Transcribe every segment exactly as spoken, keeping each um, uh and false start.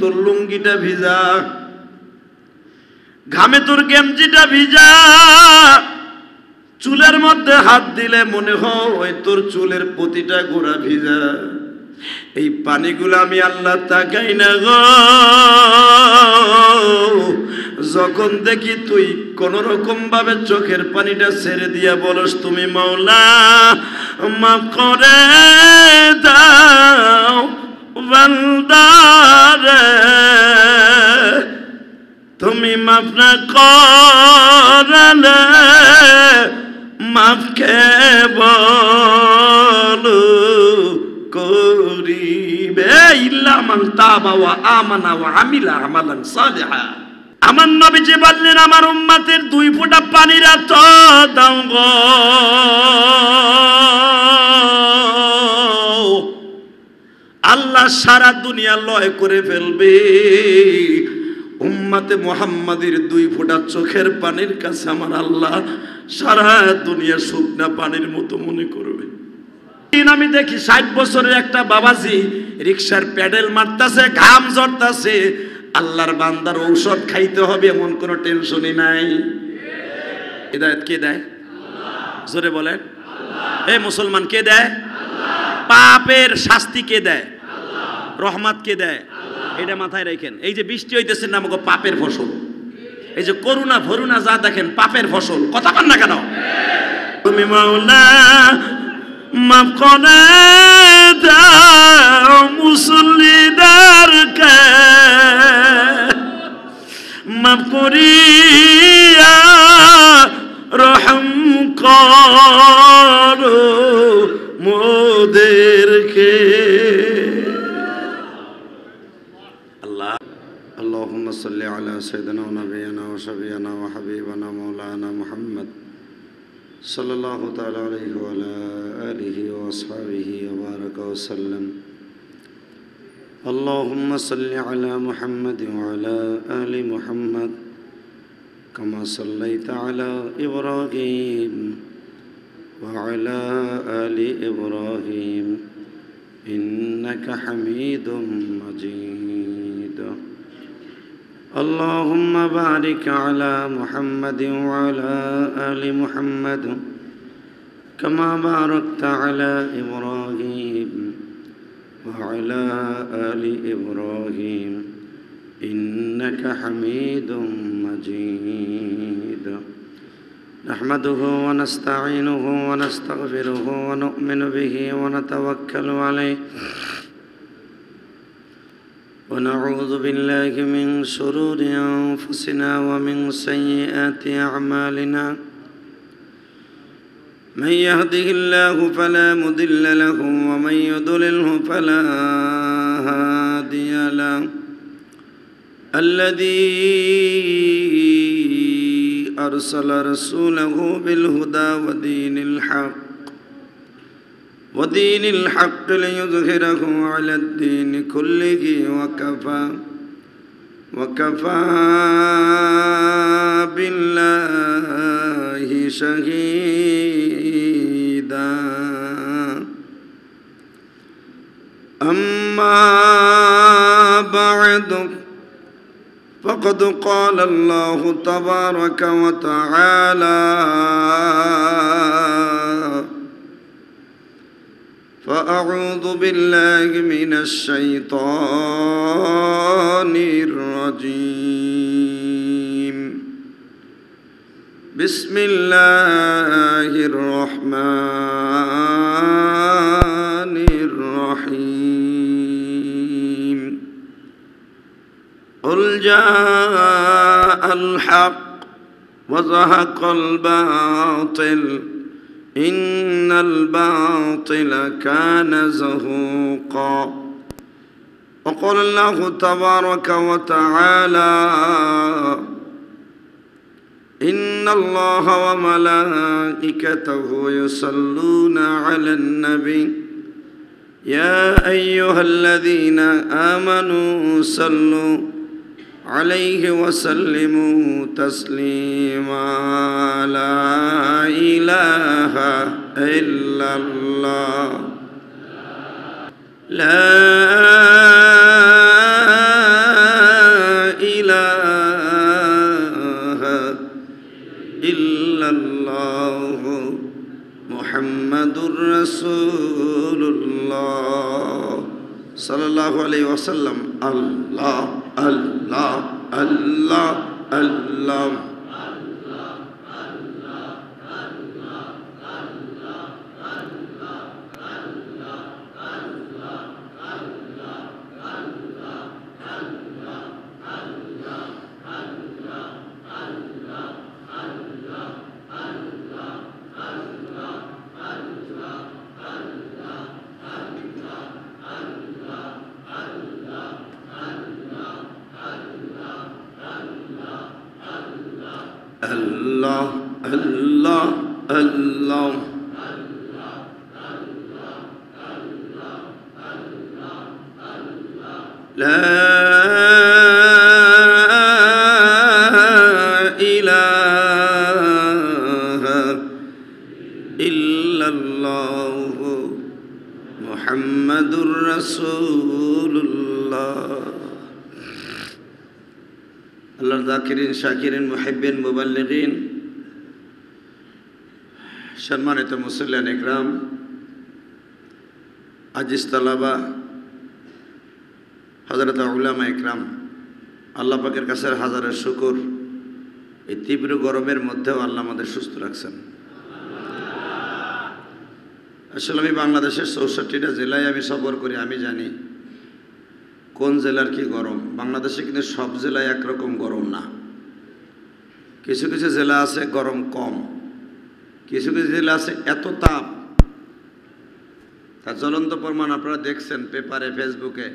তোর লুঙ্গিটা ভিজা, ঘামে তোর গেঞ্জিটা ভিজা, চুলের মধ্যে হাত দিলে মনে হয় তোর চুলের প্রতিটা গোড়া ভিজা। এই পানিগুলো আমি আল্লাহ তাকাই না গো, যখন দেখি তুই কোন রকম ভাবে চোখের পানিটা ছেড়ে দিয়া বলস তুমি মাওলা মাফ করে দাও বান্দারে, তুমি মাফ না করলে মাফ কে বলো করিবে ইল্লা মান তাবা ওয়া আমানা ওয়া আমিলা আমালান সালিহা। আমার নবীজি বললেন আমার উম্মতের দুই ফোঁটা পানির এত দাও গো, আল্লাহ সারা দুনিয়া লয় করে ফেলবে। উম্মতে মুহাম্মাদের দুই ফোঁটা চোখের পানির কাছে আমার আল্লাহ সারা দুনিয়া শুকনা পানির মতো মনে করবে। আমি দেখি ষাট বছরের একটা বাবাজি রিক্সার প্যাডেল মারতাছে, ঘাম ঝরতাছে, আল্লাহর বান্দার ঔষধ খাইতে হবে এমন কোনো টেনশনই নাই। হিদায়াত কে দেয়? জোরে বলেন। এই মুসলমান কে দেয়? পাপের শাস্তি কে দেয়? রহমত কে দেয়? এটা মাথায় রাখেন। এই যে বৃষ্টি হইতেছে না আমাকে পাপের ফসল, এই যে করুণা ভরুণা যা দেখেন পাপের ফসল। কথা পান না কেন? তুমি মাওলা মাফ করে দাও মুসল্লিদেরকে, মাফ করিয়া রহম করো মোদেরকে। আল্লাহ اللهم صل على سيدنا ونبينا وشفيعنا وحبيبنا مولانا محمد صلى الله تعالى عليه وعلى آله وأصحابه وبارك وسلم. اللهم صل على محمد وعلى آل محمد كما صليت على إبراهيم وعلى آل إبراهيم إنك حميد مجيد. اللهم بارك على محمد وعلى آل محمد كما باركت على إبراهيم وعلى آل إبراهيم إنك حميد مجيد. نحمده ونستعينه ونستغفره ونؤمن به ونتوكل عليه ونعوذ بالله من شرور أنفسنا ومن سيئات أعمالنا. من يهده الله فلا مضل له ومن يضلله فلا هادي له. الذي أرسل رسوله بالهدى ودين الحق ودين الحق ليظهره على الدين كله وكفى وكفى بالله شهيدا. أما بعد فقد قال الله تبارك وتعالى فأعوذ بالله من الشيطان الرجيم. بسم الله الرحمن الرحيم. قل جاء الحق وزهق الباطل إن الباطل كان زهوقا. وقال الله تبارك وتعالى إن الله وملائكته يصلون على النبي يا أيها الذين آمنوا صلوا عليه وسلموا تسليما. لا إله إلا الله لا ওয়াসাল্লাম আল্লাহ আল্লাহ আল্লাহ আল্লাহ Allah, Allah, Allah. La ilaha illallah Muhammadur Rasulullah. আল্লাহর যাকিরিন শাকিরিন মুহিব্বিন মুবাল্লিগিন সম্মানিত মুসল্লিয়ান ইকরাম আজিজ তালাবা হযরত উলামা ইকরাম আল্লাহ পাকের কাছে হাজারের শুকর এই তীব্র গরমের মধ্যেও আল্লাহ আমাদের সুস্থ রাখছেন। আসলে আমি বাংলাদেশের চৌষট্টিটা জেলায় আমি সফর করি, আমি জানি কোন জেলার কি গরম। বাংলাদেশে কিন্তু সব জেলায় একরকম গরম না, কিছু কিছু জেলা আছে গরম কম, কিছু কিছু জেলা আছে এত তাপ। তার জ্বলন্ত প্রমাণ আপনারা দেখছেন পেপারে ফেসবুকে,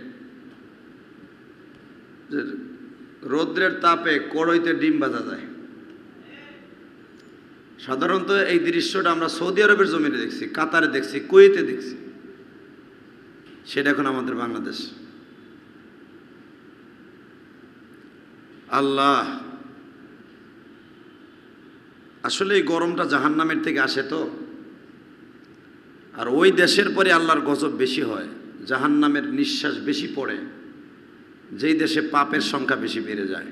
যে রৌদ্রের তাপে কড়ইতে ডিম ভাজা যায়। সাধারণত এই দৃশ্যটা আমরা সৌদি আরবের জমিনে দেখছি, কাতারে দেখছি, কুয়েতে দেখছি, সেটা এখন আমাদের বাংলাদেশ। আল্লাহ, আসলে এই গরমটা জাহান্নামের থেকে আসে তো, আর ওই দেশের পরে আল্লাহর গজব বেশি হয়, জাহান্নামের নিঃশ্বাস বেশি পড়ে, যেই দেশে পাপের সংখ্যা বেশি বেড়ে যায়।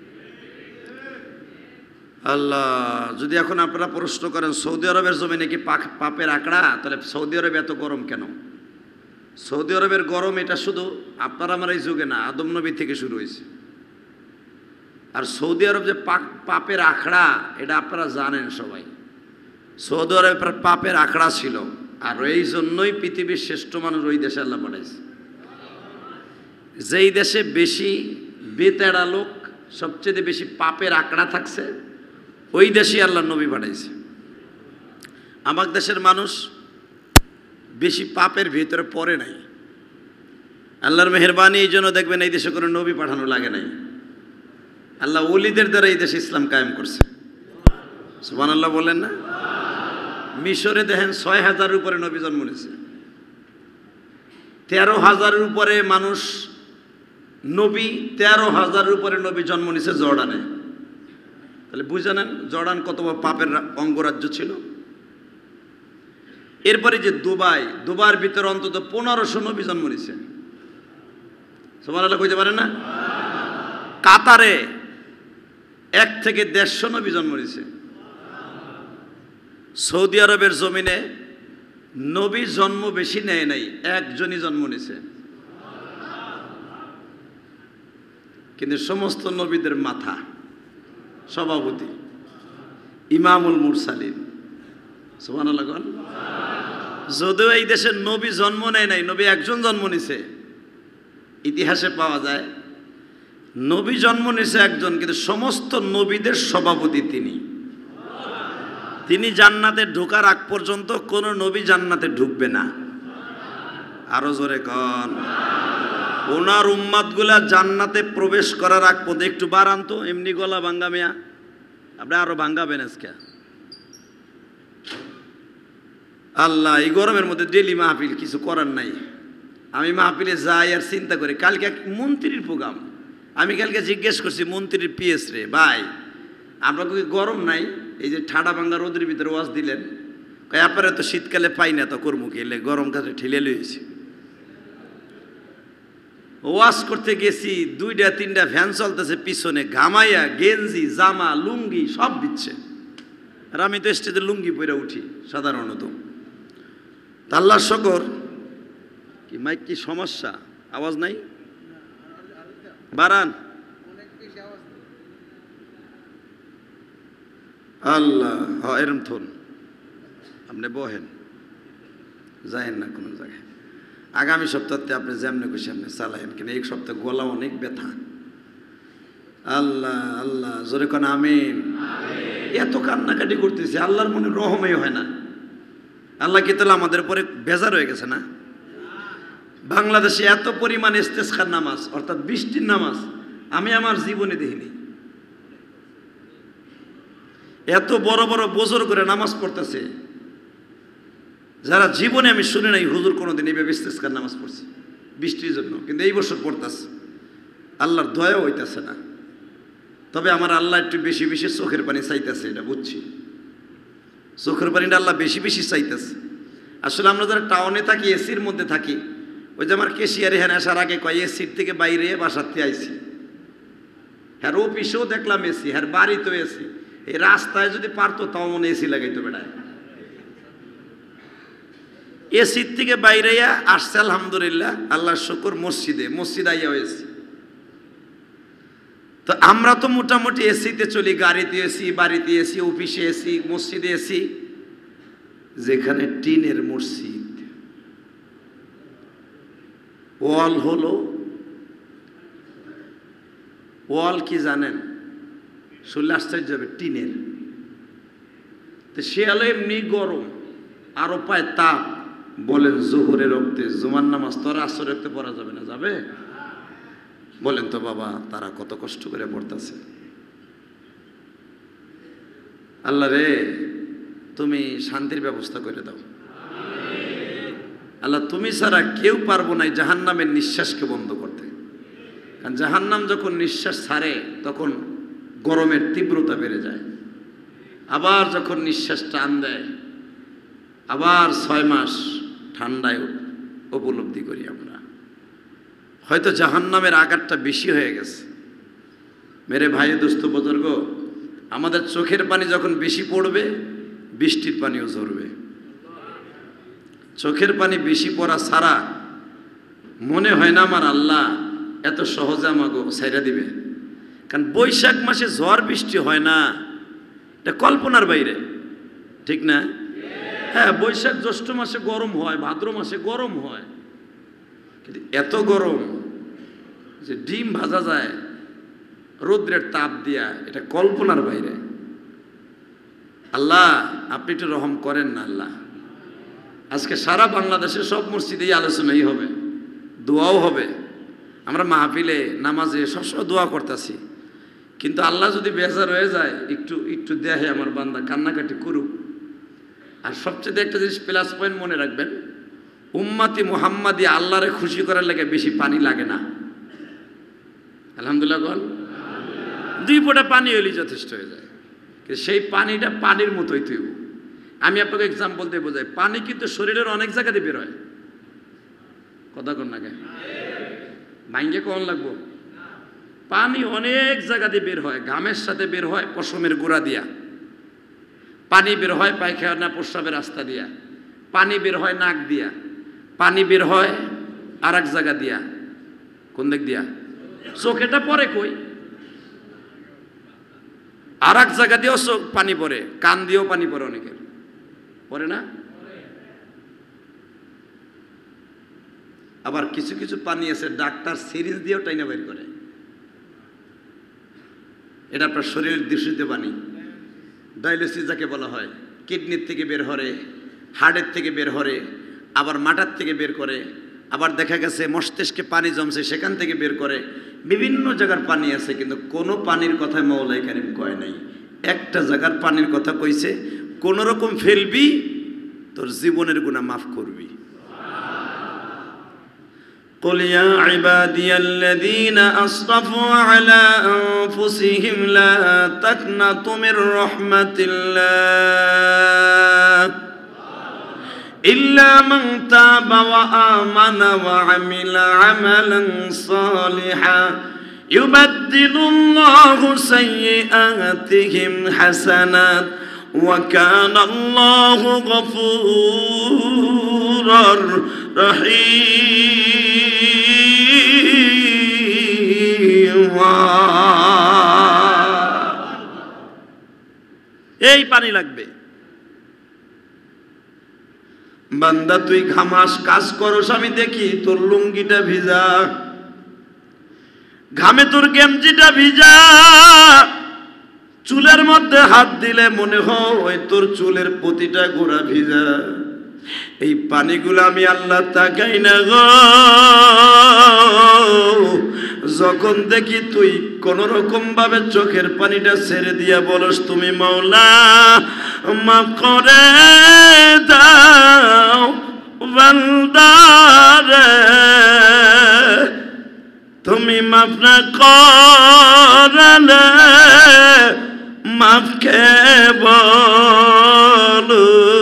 আল্লাহ, যদি এখন আপনারা প্রশ্ন করেন সৌদি আরবের জমিনে কি পাপের আঁকড়া, তাহলে সৌদি আরবে এত গরম কেন? সৌদি আরবের গরম এটা শুধু আপনার আমার এই যুগে না, আদম নবী থেকে শুরু হয়েছে। আর সৌদি আরব যে পাপের আখড়া, এটা আপনারা জানেন সবাই। সৌদি আরবের পাপের আখড়া ছিল, আর এই জন্যই পৃথিবীর শ্রেষ্ঠ মানুষ ওই দেশে আল্লাহ পাঠাইছে। যেই দেশে বেশি বেতেড়া লোক, সবচেয়ে বেশি পাপের আখড়া থাকছে, ওই দেশে আল্লাহ নবী পাঠাইছে। আমার দেশের মানুষ বেশি পাপের ভিতরে পড়ে নাই, আল্লাহর মেহেরবানি। এই জন্য দেখবেন এই দেশে কোনো নবী পাঠানো লাগে নাই। আল্লাহ ওলিদের দ্বারা এই দেশে ইসলাম কায়েম করছে। সুবহানাল্লাহ বলেন না? মিশরে দেখেন ছয় হাজারের উপরে নবী জন্ম নিয়েছে, তেরো হাজারের উপরে মানুষ নবী, তেরো হাজারের উপরে নবী জন্ম নিয়েছে জর্ডানে। তাহলে বুঝে নেন জর্ডান কত পাপের অঙ্গরাজ্য ছিল। এরপরে যে দুবাই, দুবার ভিতরে অন্তত পনেরোশো নবী জন্ম নিয়েছে। সুবহানাল্লাহ কইতে পারেন না? কাতারে এক থেকে দেড়শো নবী জন্ম নিয়েছে। সৌদি আরবের জমিনে নবী জন্ম বেশি নেয় নাই, একজনই জন্ম নিয়েছে, কিন্তু সমস্ত নবীদের মাথা, সভাপতি, ইমামুল মুরসালিন। সুবহানাল্লাহ। যদিও এই দেশের নবী জন্ম নেয় নাই, নবী একজন জন্ম নিছে, ইতিহাসে পাওয়া যায় নবী জন্ম নিছে একজন, কিন্তু সমস্ত নবীদের সভাপতি তিনি। তিনি জান্নাতে ঢোকার আগ পর্যন্ত কোন নবী জান্নাতে ঢুকবে না। আরো জোরে কন। ওনার উম্মাদগুলা জান্নাতে প্রবেশ করার আগ পর্যন্ত, একটু বাড়ান তো, এমনি গলা ভাঙ্গা মেয়া, আপনি আরো ভাঙ্গাবেন আজকে। আল্লাহ, এই গরমের মধ্যে ডেলি মাহফিল, কিছু করার নাই। আমি মাহফিলে যাই আর চিন্তা করি, কালকে এক মন্ত্রীর প্রোগ্রাম, আমি কালকে জিজ্ঞেস করছি মন্ত্রীর পিএস রে, ভাই আমরা কি গরম নাই, এই যে ঠাডা ভাঙ্গা রোদের ভিতরে ওয়াজ দিলেন, আপনারা তো শীতকালে পাই না, তো কর্ম খেলে গরম কাছে ঠেলে লইছি। ওয়াজ করতে গেছি, দুইটা তিনটা ফ্যান চলতেছে পিছনে, ঘামাইয়া গেঞ্জি জামা লুঙ্গি সব দিচ্ছে, আর আমি তো স্টেজে লুঙ্গি পরে উঠি সাধারণত। আল্লাহর শকর। কি মাইক কি সমস্যা, আওয়াজ নাই? বারান আল্লাহ হ্যাঁ এরম থন আপনি বহেন যায়েন না কোনো জায়গায় আগামী সপ্তাহে আপনি যেমনি খুশি আপনি চালায়েন কিনা এই সপ্তাহে গলা অনেক ব্যথা আল্লাহ আল্লাহ জোরে কোন আমিন এত কান্নাকাটি করতেছে আল্লাহর মনে রহমই হয় না আল্লাহ কি তাহলে আমাদের উপরে বেজার হয়ে গেছে না বাংলাদেশে এত পরিমাণ ইস্তেসখার নামাজ অর্থাৎ বৃষ্টির নামাজ আমি আমার জীবনে দেখিনি এত বড় বড় বোঝর করে নামাজ পড়তেছে যারা জীবনে আমি শুনি নাই হুজুর কোনোদিন এইভাবে ইস্তেসখার নামাজ পড়ছে বৃষ্টির জন্য কিন্তু এই বছর পড়তেছে আল্লাহর দয়া হইতেছে না তবে আমার আল্লাহ একটু বেশি বেশি চোখের পানি চাইতেছে এটা বুঝছি চোখের পানিটা আল্লাহ বেশি বেশি চাইতেছে আসলে আমরা যারা টাউনে থাকি এসির মধ্যে থাকি ওই যে আমার কেশিয়ারে হ্যাঁ আসার আগে কয় এসির থেকে বাইরে বাসাতে আইসি হ্যাঁ অফিসেও দেখলাম এসি হ্যাঁ বাড়িতেও এসি এই রাস্তায় যদি পারতো তাও মনে এসি লাগাইতো বেড়ায় এসির থেকে বাইরে আসছে আলহামদুলিল্লাহ আল্লাহর শুকর মসজিদে মসজিদ আইয়া হয়েছে তো আমরা তো মোটামুটি এসিতে চলি গাড়িতে এসি বাড়িতে এসি অফিসে এসি মসজিদে এসি যেখানে টিনের মসজিদ ওয়াল হলো ওয়াল কি জানেন শুনলে আশ্চর্য হবে টিনের তো সে আলো এমনি গরম আরো পায় তাপ বলেন জোহরের রক্তে জুমার নামাজ তো আর আসর রক্তে পড়া যাবে না যাবে বলেন তো বাবা তারা কত কষ্ট করে পড়তেছে আল্লাহ রে তুমি শান্তির ব্যবস্থা করে দাও আল্লাহ তুমি ছাড়া কেউ পারবো না জাহান্নামের নিঃশ্বাসকে বন্ধ করতে কারণ জাহান্নাম যখন নিঃশ্বাস ছাড়ে তখন গরমের তীব্রতা বেড়ে যায় আবার যখন নিঃশ্বাস টান দেয় আবার ছয় মাস ঠান্ডায় উপলব্ধি করি আমরা হয়তো জাহান্নামের আঘাতটা বেশি হয়ে গেছে মেরে ভাই দোস্ত বুজুর্গ আমাদের চোখের পানি যখন বেশি পড়বে বৃষ্টির পানিও ঝরবে চোখের পানি বেশি পড়া ছাড়া মনে হয় না আমার আল্লাহ এত সহজে আমাকে ছাইরা দিবে কারণ বৈশাখ মাসে ঝড় বৃষ্টি হয় না এটা কল্পনার বাইরে ঠিক না হ্যাঁ বৈশাখ জ্যৈষ্ঠ মাসে গরম হয় ভাদ্র মাসে গরম হয় কিন্তু এত গরম যে ডিম ভাজা যায় রৌদ্রের তাপ দিয়া এটা কল্পনার বাইরে আল্লাহ আপনি একটু রহম করেন না আল্লাহ আজকে সারা বাংলাদেশের সব মসজিদেই আলোচনাই হবে দোয়াও হবে আমরা মাহফিলে নামাজে সবসময় দোয়া করতেছি কিন্তু আল্লাহ যদি বেজার হয়ে যায় একটু একটু দেখে আমার বান্দা কান্নাকাটি করুক আর সবচেয়ে একটা জিনিস প্লাস পয়েন্ট মনে রাখবেন উম্মাতি মুহাম্মাদি আল্লাহরে খুশি করার লাগে বেশি পানি লাগে না আলহামদুলিল্লাহ বল দুই ফোঁটা পানি হলেই যথেষ্ট হয়ে যায় কিন্তু সেই পানিটা পানির মতোই তুই আমি আপনাকে এক্সাম্পল দিয়ে বোঝাই পানি কিন্তু শরীরের অনেক জায়গাতে বের হয় কথা কন না কেন ভাঙ্গে কখন লাগবো পানি অনেক জায়গাতে বের হয় ঘামের সাথে বের হয় পশমের গোড়া দিয়া পানি বের হয় পায়খানা প্রস্রাবের রাস্তা দিয়া পানি বের হয় নাক দিয়া পানি বের হয় আর এক জায়গা দিয়া কোন দিক দিয়া চোখেটা পরে কই আর এক জায়গা দিয়েও চোখ পানি পড়ে কান দিয়েও পানি পড়ে অনেকের পড়ে না আবার কিছু কিছু পানি আছে ডাক্তার সিরিজ দিয়েও টাইনা বের করে এটা আপনার শরীরের দূষিত পানি ডায়ালিসিস যাকে বলা হয় কিডনির থেকে বের হরে হার্টের থেকে বের হরে আবার মাথার থেকে বের করে আবার দেখা গেছে মস্তিষ্কে পানি জমছে সেখান থেকে বের করে বিভিন্ন জায়গার পানি আছে কিন্তু কোনো পানির কথা মাওলাই কারীম কয় নাই একটা জায়গার পানির কথা কইছে কোন রকম ফেলবি তোর জীবনের গুনাহ মাফ করবি قل يا عبادي الذين أسرفوا على أنفسهم لا تقنطوا من رحمة الله إلا من تاب وآمن وعمل عملا صالحا يبدل الله سيئاتهم حسنات وكان الله غفورا رحيما এই পানি লাগবে। বান্দা তুই ঘামাস, কাজ করস, আমি দেখি তোর লুঙ্গিটা ভিজা, ঘামে তোর গেঞ্জিটা ভিজা, চুলের মধ্যে হাত দিলে মনে হয় তোর চুলের প্রতিটা গোড়া ভিজা। এই পানিগুলো আমি আল্লাহ তাকাই না গো, যখন দেখি তুই কোন রকম ভাবে চোখের পানিটা ছেড়ে দিয়া বলস তুমি মাওলা মাফ করে দাও বান্দারে, তুমি মাফ না করলে মাফ কে বলো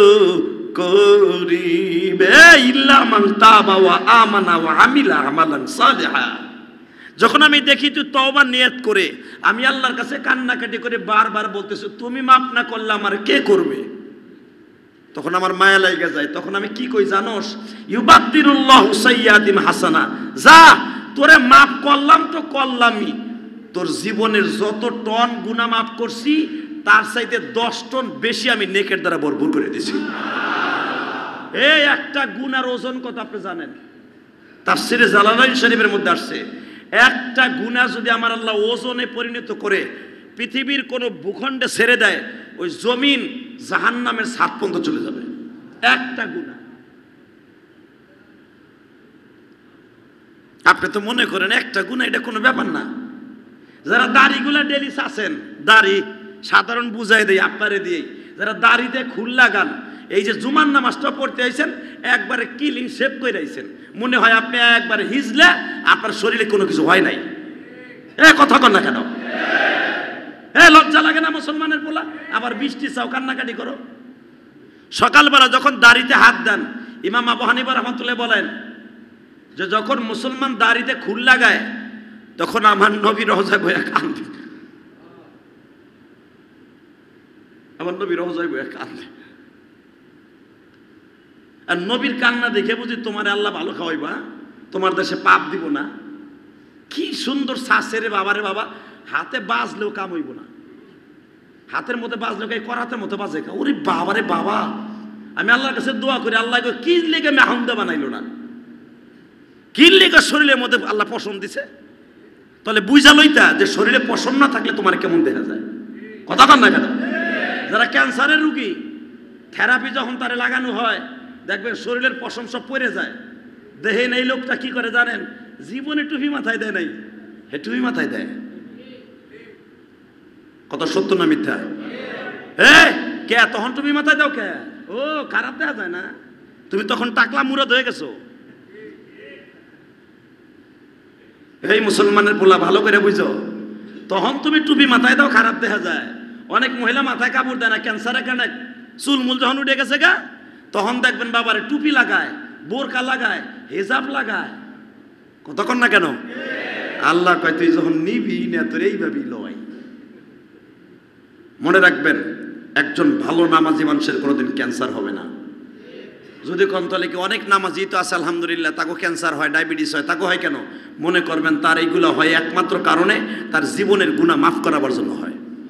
করিবে ইল্লা মান তাবা ওয়া আমানা ওয়া আমিলা আমালান সালিহা। যখন আমি দেখি তুই তওবা নিয়ত করে আমি আল্লাহর কাছে কান্নাকাটি করে বারবার বলতেছি তুমি মাফ না করলে আমার কে করবে, তখন আমার মায়া লাগা যায়। তখন আমি কি কই জানোস, ইউবাদদিরুল্লাহু সাইয়্যাতিম হাসানা, যা তোরে মাফ করলাম তো করলামই, তোর জীবনের যত টন গুনাহ মাফ করছি তার চাইতে দশ টন বেশি আমি নেকের দ্বারা ভরপুর করে দিছি। এই একটা গুনার ওজন কত আপনি জানেন? তাফসীরে জালালাইন শরীফের মধ্যে আসছে একটা গুনাহ যদি আমার আল্লাহ ওজনে পরিণত করে পৃথিবীর কোন ভূখণ্ডে ছেড়ে দেয়, ওই জমিন জাহান্নামের ছাদ পর্যন্ত চলে যাবে একটা গুনাহ। আপনি তো মনে করেন একটা গুনাহ এটা কোনো ব্যাপার না। যারা দাড়িগুলা ডেলি চাচ্ছেন, দাড়ি সাধারণ বুঝাই দেয় আপনারে দিয়ে, যারা দাড়িতে খুল লাগান, এই যে জুমার নামাজটা পড়তে আইছেন একবারে ক্লিন শেভ করে আইছেন, মনে হয় আপনি একবারে হিজলে আপনার শরীরে কোনো কিছু হয় নাই। এ কথা কন না কেন? এ লজ্জা লাগে না মুসলমানের পোলা? আবার বৃষ্টি চাও কান্নাকাটি করো। সকালবেলা যখন দাড়িতে হাত দেন, ইমাম আবু হানিফা রাহমাতুল্লাহ বলেন যে যখন মুসলমান দাড়িতে খুল লাগায় তখন আমার নবী রওজায় বইয়া কান্দে, আমার নবী রওজায় বইয়া কান্দে। আর নবীর কান্না দেখে বুঝি তোমার আল্লাহ ভালো খাওয়াইবা, তোমার দেশে পাপ দিব না। কি সুন্দর শাসে রে বাবা রে বাবা, হাতে বাজলেও কাম হইব না, হাতের মধ্যে বাজলেও কে করাতের মতো বাজে কা। ওরে বাবা রে বাবা, আমি আল্লাহর কাছে দোয়া করি আল্লাহ কি লেগে মেহামদা বানাইলো না, কি লেগে শরীরের মধ্যে আল্লাহ পছন্দ দিছে। তাহলে বুঝা লইতা যে শরীরে পছন্দ না থাকলে তোমার কেমন দেখা যায়। কথা কন না কেন? যারা ক্যান্সারের রুগী থেরাপি যখন তারে লাগানো হয় দেখবেন শরীরের পশম সব পড়ে যায়। দেখেন এই লোকটা কি করে জানেন, জীবনে টুপি মাথায় দেয় নাই, হে টুপি মাথায় দেয়। কত সত্য না মিথ্যা? এ কে তখন টুপি মাথায় দাও কে? ও খারাপ দেখা যায় না, তুমি তখন টাকলা মুরাদ হয়ে গেছো। এই মুসলমানের পোলা ভালো করে বুঝো, তখন তুমি টুপি মাথায় দাও খারাপ দেখা যায়। অনেক মহিলা মাথায় কাপড় দেয় না ক্যান্সারের কারণে, চুলমুল যখন উঠে গেছে গা তখন দেখবেন বাবারে টুপি লাগায়, বোরকা লাগায়, হেজাব লাগায়। কতক্ষণ না কেন? আল্লাহ কয় তুই যখন নিবি না তোর এইভাবেই লয়। মনে রাখবেন একজন ভালো নামাজি মানুষের কোনোদিন ক্যান্সার হবে না। যদি কোন তাহলে কি অনেক নামাজি তো আছে আলহামদুলিল্লাহ, তাকে ক্যান্সার হয়, ডায়াবেটিস হয়, তাকে হয় কেন? মনে করবেন তার এইগুলো হয় একমাত্র কারণে তার জীবনের গুনাহ মাফ করাবার জন্য হয়।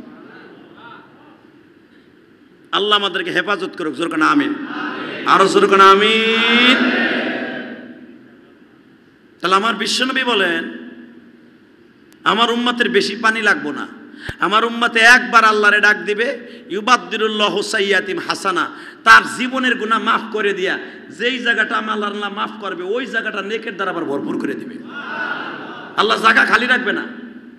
আল্লাহ আমাদেরকে হেফাজত করুক, জোর কানা আমিন, আরো জোর কানা আমিন। তাহলে আমার বিশ্বনবী বলেন আমার উম্মতের বেশি পানি লাগবো না, আমার উম্মতে একবার আল্লাহরে ডাক দিবে, ইউবাদদিরুল্লাহু সাইয়্যাতিম হাসানা, তার জীবনের গুনাহ মাফ করে দিয়া যেই জায়গাটা আমার আল্লাহ মাফ করবে ওই জায়গাটা নেকের দ্বারা আবার ভরপুর করে দিবে। আল্লাহ জায়গা খালি রাখবে না।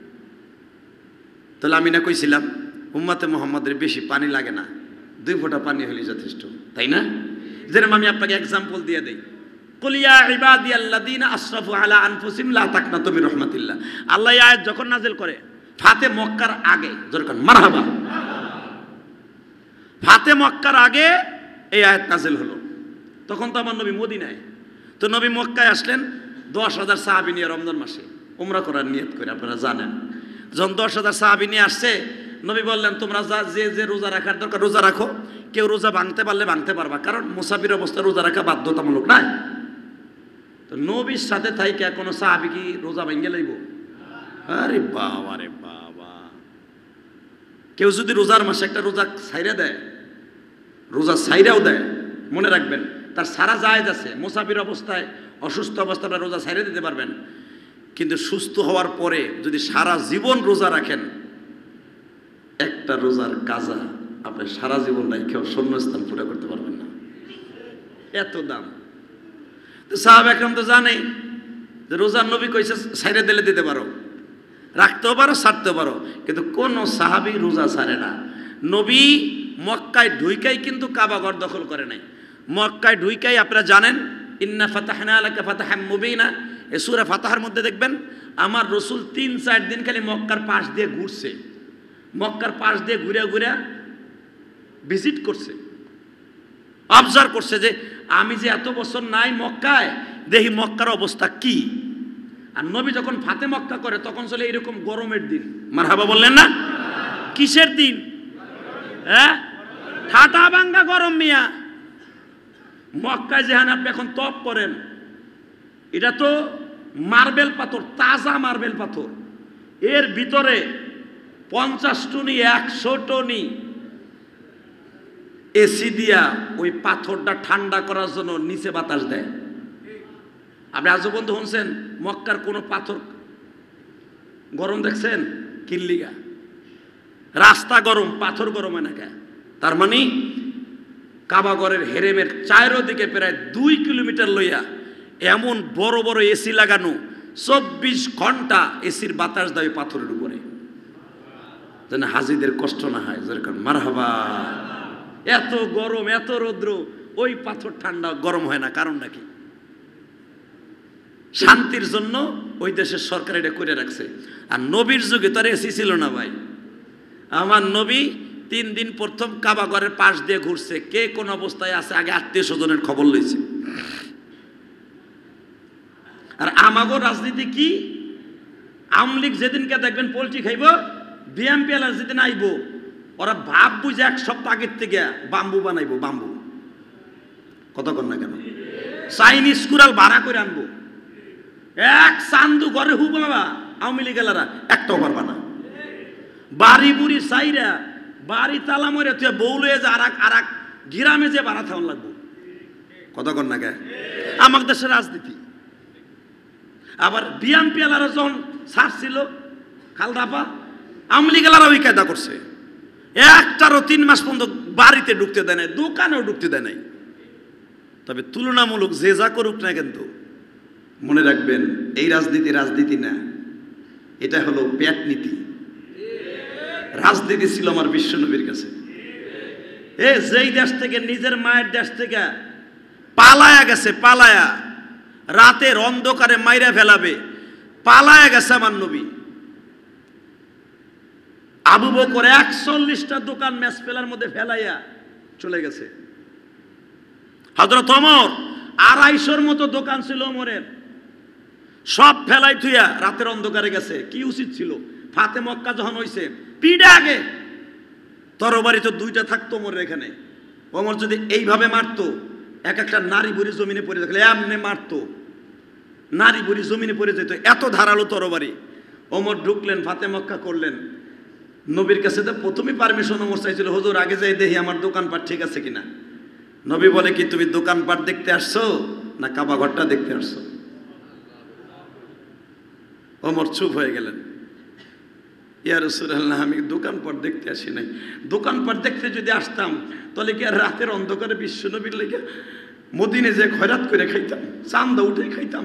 তাহলে আমি না কইছিলাম উম্মতে মুহাম্মাদের বেশি পানি লাগে না, দুই ফোঁটা পানি হলে যথেষ্ট, তাই না? যেরকম আমি আপনাকে এক্সাম্পল দিয়ে দেই, কুল ইয়া ইবাদিয়াল্লাযীনা আসরাফু আলা আনফুসিহিম লা তাকনাতু মির রাহমাতিল্লাহ। আল্লাহ এই আয়াত যখন নাযিল করে ফাতে মক্কার আগে, যেরকম মারহাবা, ফাতে মক্কার আগে এই আয়াত নাযিল হলো। তখন তো আমার নবী মদিনায়, তো নবী মক্কায় আসলেন দশ হাজার সাহাবী নিয়ে রমজান মাসে উমরা করার নিয়ত করে, আপনারা জানেন। যখন দশ হাজার সাহাবী নিয়ে আসছে নবী বললেন তোমরা যা যে যে রোজা রাখার দরকার রোজা রাখো, কেউ রোজা ভাঙতে পারলে ভাঙতে পারবা, কারণ মুসাফির অবস্থা রোজা রাখা বাধ্যতামূলক নাই। তো নবীর সাথে থাইকা কোনো সাহাবী কি রোজা ভেঙে লইব? আরে বাবা রে বাবা, কেউ যদি রোজার মাসে একটা রোজা ছাইরা দেয়, রোজা ছাইরাও দেয়, মনে রাখবেন তার সারা জায়েজ আছে। মুসাফির অবস্থায়, অসুস্থ অবস্থায় আপনার রোজা ছাইরা দিতে পারবেন, কিন্তু সুস্থ হওয়ার পরে যদি সারা জীবন রোজা রাখেন, একটা রোজার কাজা আপনি সারা জীবন রাখেও শূন্যস্থান পুরো করতে পারবেন না, এত দাম। তো সাহাবা একরাম তো জানে যে রোজার নবী কইছে ছাইরা দিলে দিতে পারো, রাখতেও পারো, ছাড়তেও পারো, কিন্তু কোন সাহাবী রোজা ছাড়ে না। নবী মক্কায় ঢুইকাই কিন্তু কাবা ঘর দখল করে নাই। মক্কায় ঢুইকাই আপনারা জানেন, ইন্না ফাতাহনা লাকা ফাতাহাম মুবিনা, এই সূরা ফাতাহার মধ্যে দেখবেন আমার রসুল তিন চার দিন খালি মক্কার পাশ দিয়ে ঘুরছে, মক্কার পাশ দিয়ে ঘুরে ঘুরে ভিজিট করছে, অবজার্ভ করছে যে আমি যে এত বছর নাই মক্কায়, দেখি মক্কার অবস্থা কি। আর নবী যখন ফাতে মক্কা করে তখন চলে এরকম গরমের দিন, মারহাবা বললেন না? কিসের দিন? হ্যাঁ, ঠাটা ভাঙ্গা গরম মিয়া। মক্কায় যেখানে আপনি এখন তপ করেন, এটা তো মার্বেল পাথর, তাজা মার্বেল পাথর, এর ভিতরে পঞ্চাশ টনি একশো টনি এসি দিয়া ওই পাথরটা ঠান্ডা করার জন্য নিচে বাতাস দেয়। আপনি আজও বন্ধু শুনছেন মক্কার কোনো পাথর গরম দেখছেন? কিল্লিগা রাস্তা গরম, পাথর গরম হয় না কে? তার মানে কাবাগরের হেরেমের চারোদিকে প্রায় দুই কিলোমিটার লইয়া এমন বড় বড় এসি লাগানো, চব্বিশ ঘন্টা এসির বাতাস দেয় পাথরের উপরে, যেন হাজিদের কষ্ট না হয়। যেরকম মারহাবা, এত গরম, এত রৌদ্র, ওই পাথর ঠান্ডা গরম হয় না, কারণটা কি? শান্তির জন্য ওই দেশের সরকার এটা করে রাখছে। আর নবীর যুগে তার এসি ছিল না ভাই। আমার নবী তিন দিন প্রথম কাবা ঘরের পাশ দিয়ে ঘুরছে, কে কোন অবস্থায় আছে আগে আত্মীয় স্বজনের খবর লইছে। আর আমাগো রাজনীতি কি? আওয়ামী লীগ যেদিনকে দেখবেন পোল্ট্রি খাইব, বিএমপি এলার যেদিন আইব, ওরা ভাব বুঝে এক সপ্তাহ আগের থেকে বাম্বু বানাইবো, বাম্বু কতক্ষণ না কেন, চাইনিজ কুড়াল ভাড়া করে আনবো, এক চান্দু ঘরে হুব বাবা আওয়ামী লীগ এলারা একটাও পারবা না। বাড়ি বুড়ি চাইরা বাড়ি তালা মরে তুই বউলে যে আর আর গ্রামে যে ভাড়া থাউন লাগবো, কতক্ষণ না কে? আমার দেশের রাজনীতি। আবার বিএমপি এলারা যখন ছাড়ছিল খালদাপা, আওয়ামী লীগ এলারা ওই কায়দা করছে, একটারও তিন মাস পর্যন্ত বাড়িতে ঢুকতে দেয় নাই, দোকানেও ঢুকতে দেয় নাই। তবে তুলনামূলক যে যা করুক না, কিন্তু মনে রাখবেন এই রাজনীতি রাজনীতি না, এটা হলো পেট নীতি। রাজনীতি ছিল আমার বিশ্বনবীর কাছে। এ যেই দেশ থেকে, নিজের মায়ের দেশ থেকে পালায়া গেছে, পালায়া রাতের অন্ধকারে মাইরা ফেলাবে, পালায়া গেছে আমার নবী। আবু বকর একচল্লিশটা দোকান ম্যাচ ফেলার মধ্যে ফেলাইয়া চলে গেছে। হযরত ওমর আড়াইশোর মতো দোকান ছিল ওমরের, সব ফেলাই থুইয়া রাতের অন্ধকারে গেছে। কি উচিত ছিল? ফাতে মক্কা যখন হইছে, পিডা আগে তরবারি তো দুইটা থাকতো ওমরের এখানে। ওমর যদি এইভাবে মারতো, এক একটা নারী বুড়ি জমিনে পড়ে দেখলে এমনি মারতো, নারী বুড়ি জমিনে পড়ে যেত, এত ধারালো তরবারি। ওমর ঢুকলেন, ফাতে মক্কা করলেন, নবীর কাছে তো প্রথমে পারমিশন ওমর চাইছিল, হুজুর আগে যাই দেখি আমার দোকানপাট ঠিক আছে কিনা। নবী বলে, কি তুমি দোকানপাট দেখতে আসছো না কাবা ঘরটা দেখতে আসছো? ওমর চুপ হয়ে গেলেন। ইয়া রাসূলুল্লাহ, আমি দোকানপাট দেখতে আসি নাই। দোকানপাট দেখতে যদি আসতাম তাহলে কি আর রাতের অন্ধকারে বিশ্ব নবীর লেগে মদিনে যে খয়রাত করে খাইতাম, চান্দা উঠে খাইতাম?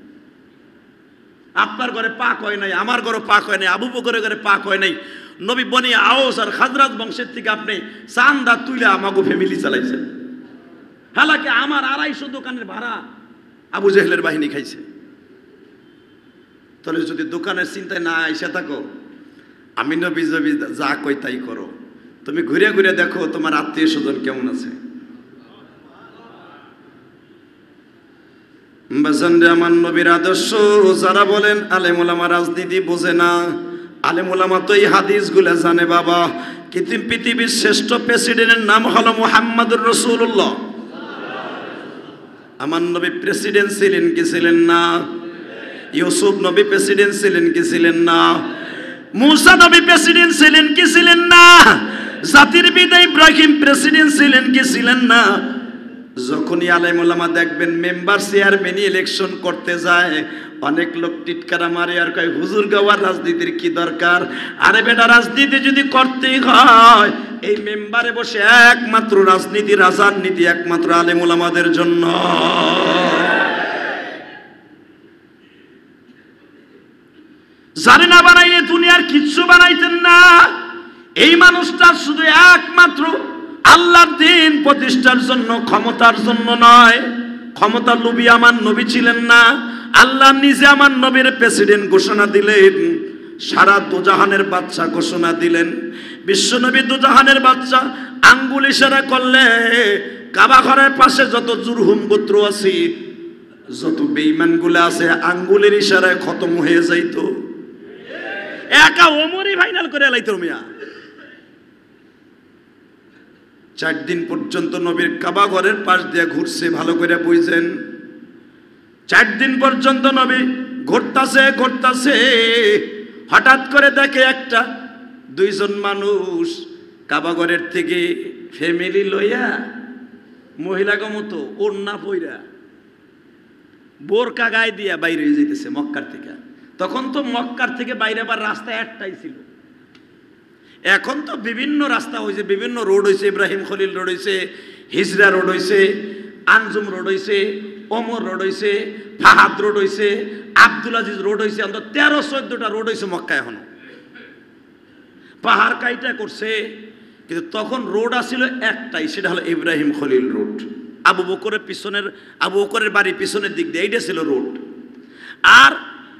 আপনার ঘরে পাক হয় নাই, আমার ঘরে পাক হয় নাই, আবু বকরের ঘরে পাক হয় নাই। নবী বনি আওস আর খাজরাজ বংশের থেকে আপনি চান্দা তুলে আমাগো ফ্যামিলি চালাইছেন। হালাকি আমার আড়াইশো দোকানের ভাড়া আবু জেহেলের বাহিনী খাইছে। তাহলে যদি দোকানের চিন্তায় না আইসা থাকো, আমি নবী নবী যা কই তাই করো। তুমি ঘুরে ঘুরে দেখো তোমার আত্মীয় স্বজন কেমন আছে। আমার নবীর আদর্শ যারা বলেন আলেম ওলামা রাজনীতি বোঝে না, আলেম ওলামা তো এই হাদিসগুলো জানে বাবা। কিন্তু পৃথিবীর শ্রেষ্ঠ প্রেসিডেন্টের নাম হলো মুহাম্মদুর রাসূলুল্লাহ। আমার নবী প্রেসিডেন্ট ছিলেন কি ছিলেন না? ইউসুফ নবী প্রেসিডেন্ট ছিলেন কি ছিলেন না? মুসা নবী প্রেসিডেন্ট ছিলেন কি ছিলেন না? জাতির পিতা ইব্রাহিম প্রেসিডেন্ট ছিলেন কি ছিলেন না? যখনই আলেম ওলামা দেখবেন মেম্বার চেয়ারম্যান ইলেকশন করতে যায়, অনেক লোক টিটকারা মারে আর কয় হুজুর গাওয়ার রাজনীতির কি দরকার? আরে বেটা, রাজনীতি যদি করতেই হয় এই মেম্বারে বসে একমাত্র রাজনীতি, রাজনীতি একমাত্র আলেম ওলামাদের জন্য। জানে না বানাইলে দুনিয়ার কিচ্ছু বানাইতেন না। এই মানুষটা শুধু একমাত্র আল্লাহর দ্বীন প্রতিষ্ঠার জন্য, ক্ষমতার জন্য নয়। ক্ষমতার লোভী আমার নবী ছিলেন না। আল্লাহ নিজে আমার নবীর প্রেসিডেন্ট ঘোষণা দিলেন, সারা দুজাহানের বাদশা ঘোষণা দিলেন। বিশ্বনবী দুজাহানের বাদশা আঙ্গুল ইশারা করলে কাবা ঘরের পাশে যত জুরহুম গোত্র আছে, যত বেঈমানগুলো আছে, আঙ্গুলের ইশারায় খতম হয়ে যাইত। একা ওমরই ফাইনাল করে লাইতো মিয়া। চার দিন পর্যন্ত নবীর কাবা ঘরের পাশ দিয়ে ঘুরছে, ভালো করে বুঝছেন। চার দিন পর্যন্ত নবী ঘুরতাছে ঘুরতাছে, হঠাৎ করে দেখে একটা দুইজন মানুষ কাবা ঘরের থেকে ফ্যামিলি লইয়া, মহিলাকে মতো ওড়না পইরা বোরকা গায়ে দিয়া বাইরে হয়ে যেতেছে মক্কার থেকে। তখন তো মক্কার থেকে বাইরে আবার রাস্তা একটাই ছিল। এখন তো বিভিন্ন রাস্তা হয়েছে, বিভিন্ন রোড হয়েছে, ইব্রাহিম খলিল রোড হয়েছে, হিজরা রোড হয়েছে, আঞ্জুম রোড হয়েছে, ওমর রোড হয়েছে, ফাহাদ রোড হয়েছে, আব্দুল আজিজ রোড হয়েছে, অন্তত তেরো চোদ্দটা রোড হয়েছে মক্কা। এখনো পাহাড় কাইটা করছে, কিন্তু তখন রোড আসছিল একটাই, সেটা হলো ইব্রাহিম খলিল রোড। আবু বকরের পিছনের, আবু বকরের বাড়ির পিছনের দিক দিয়ে এইটা ছিল রোড। আর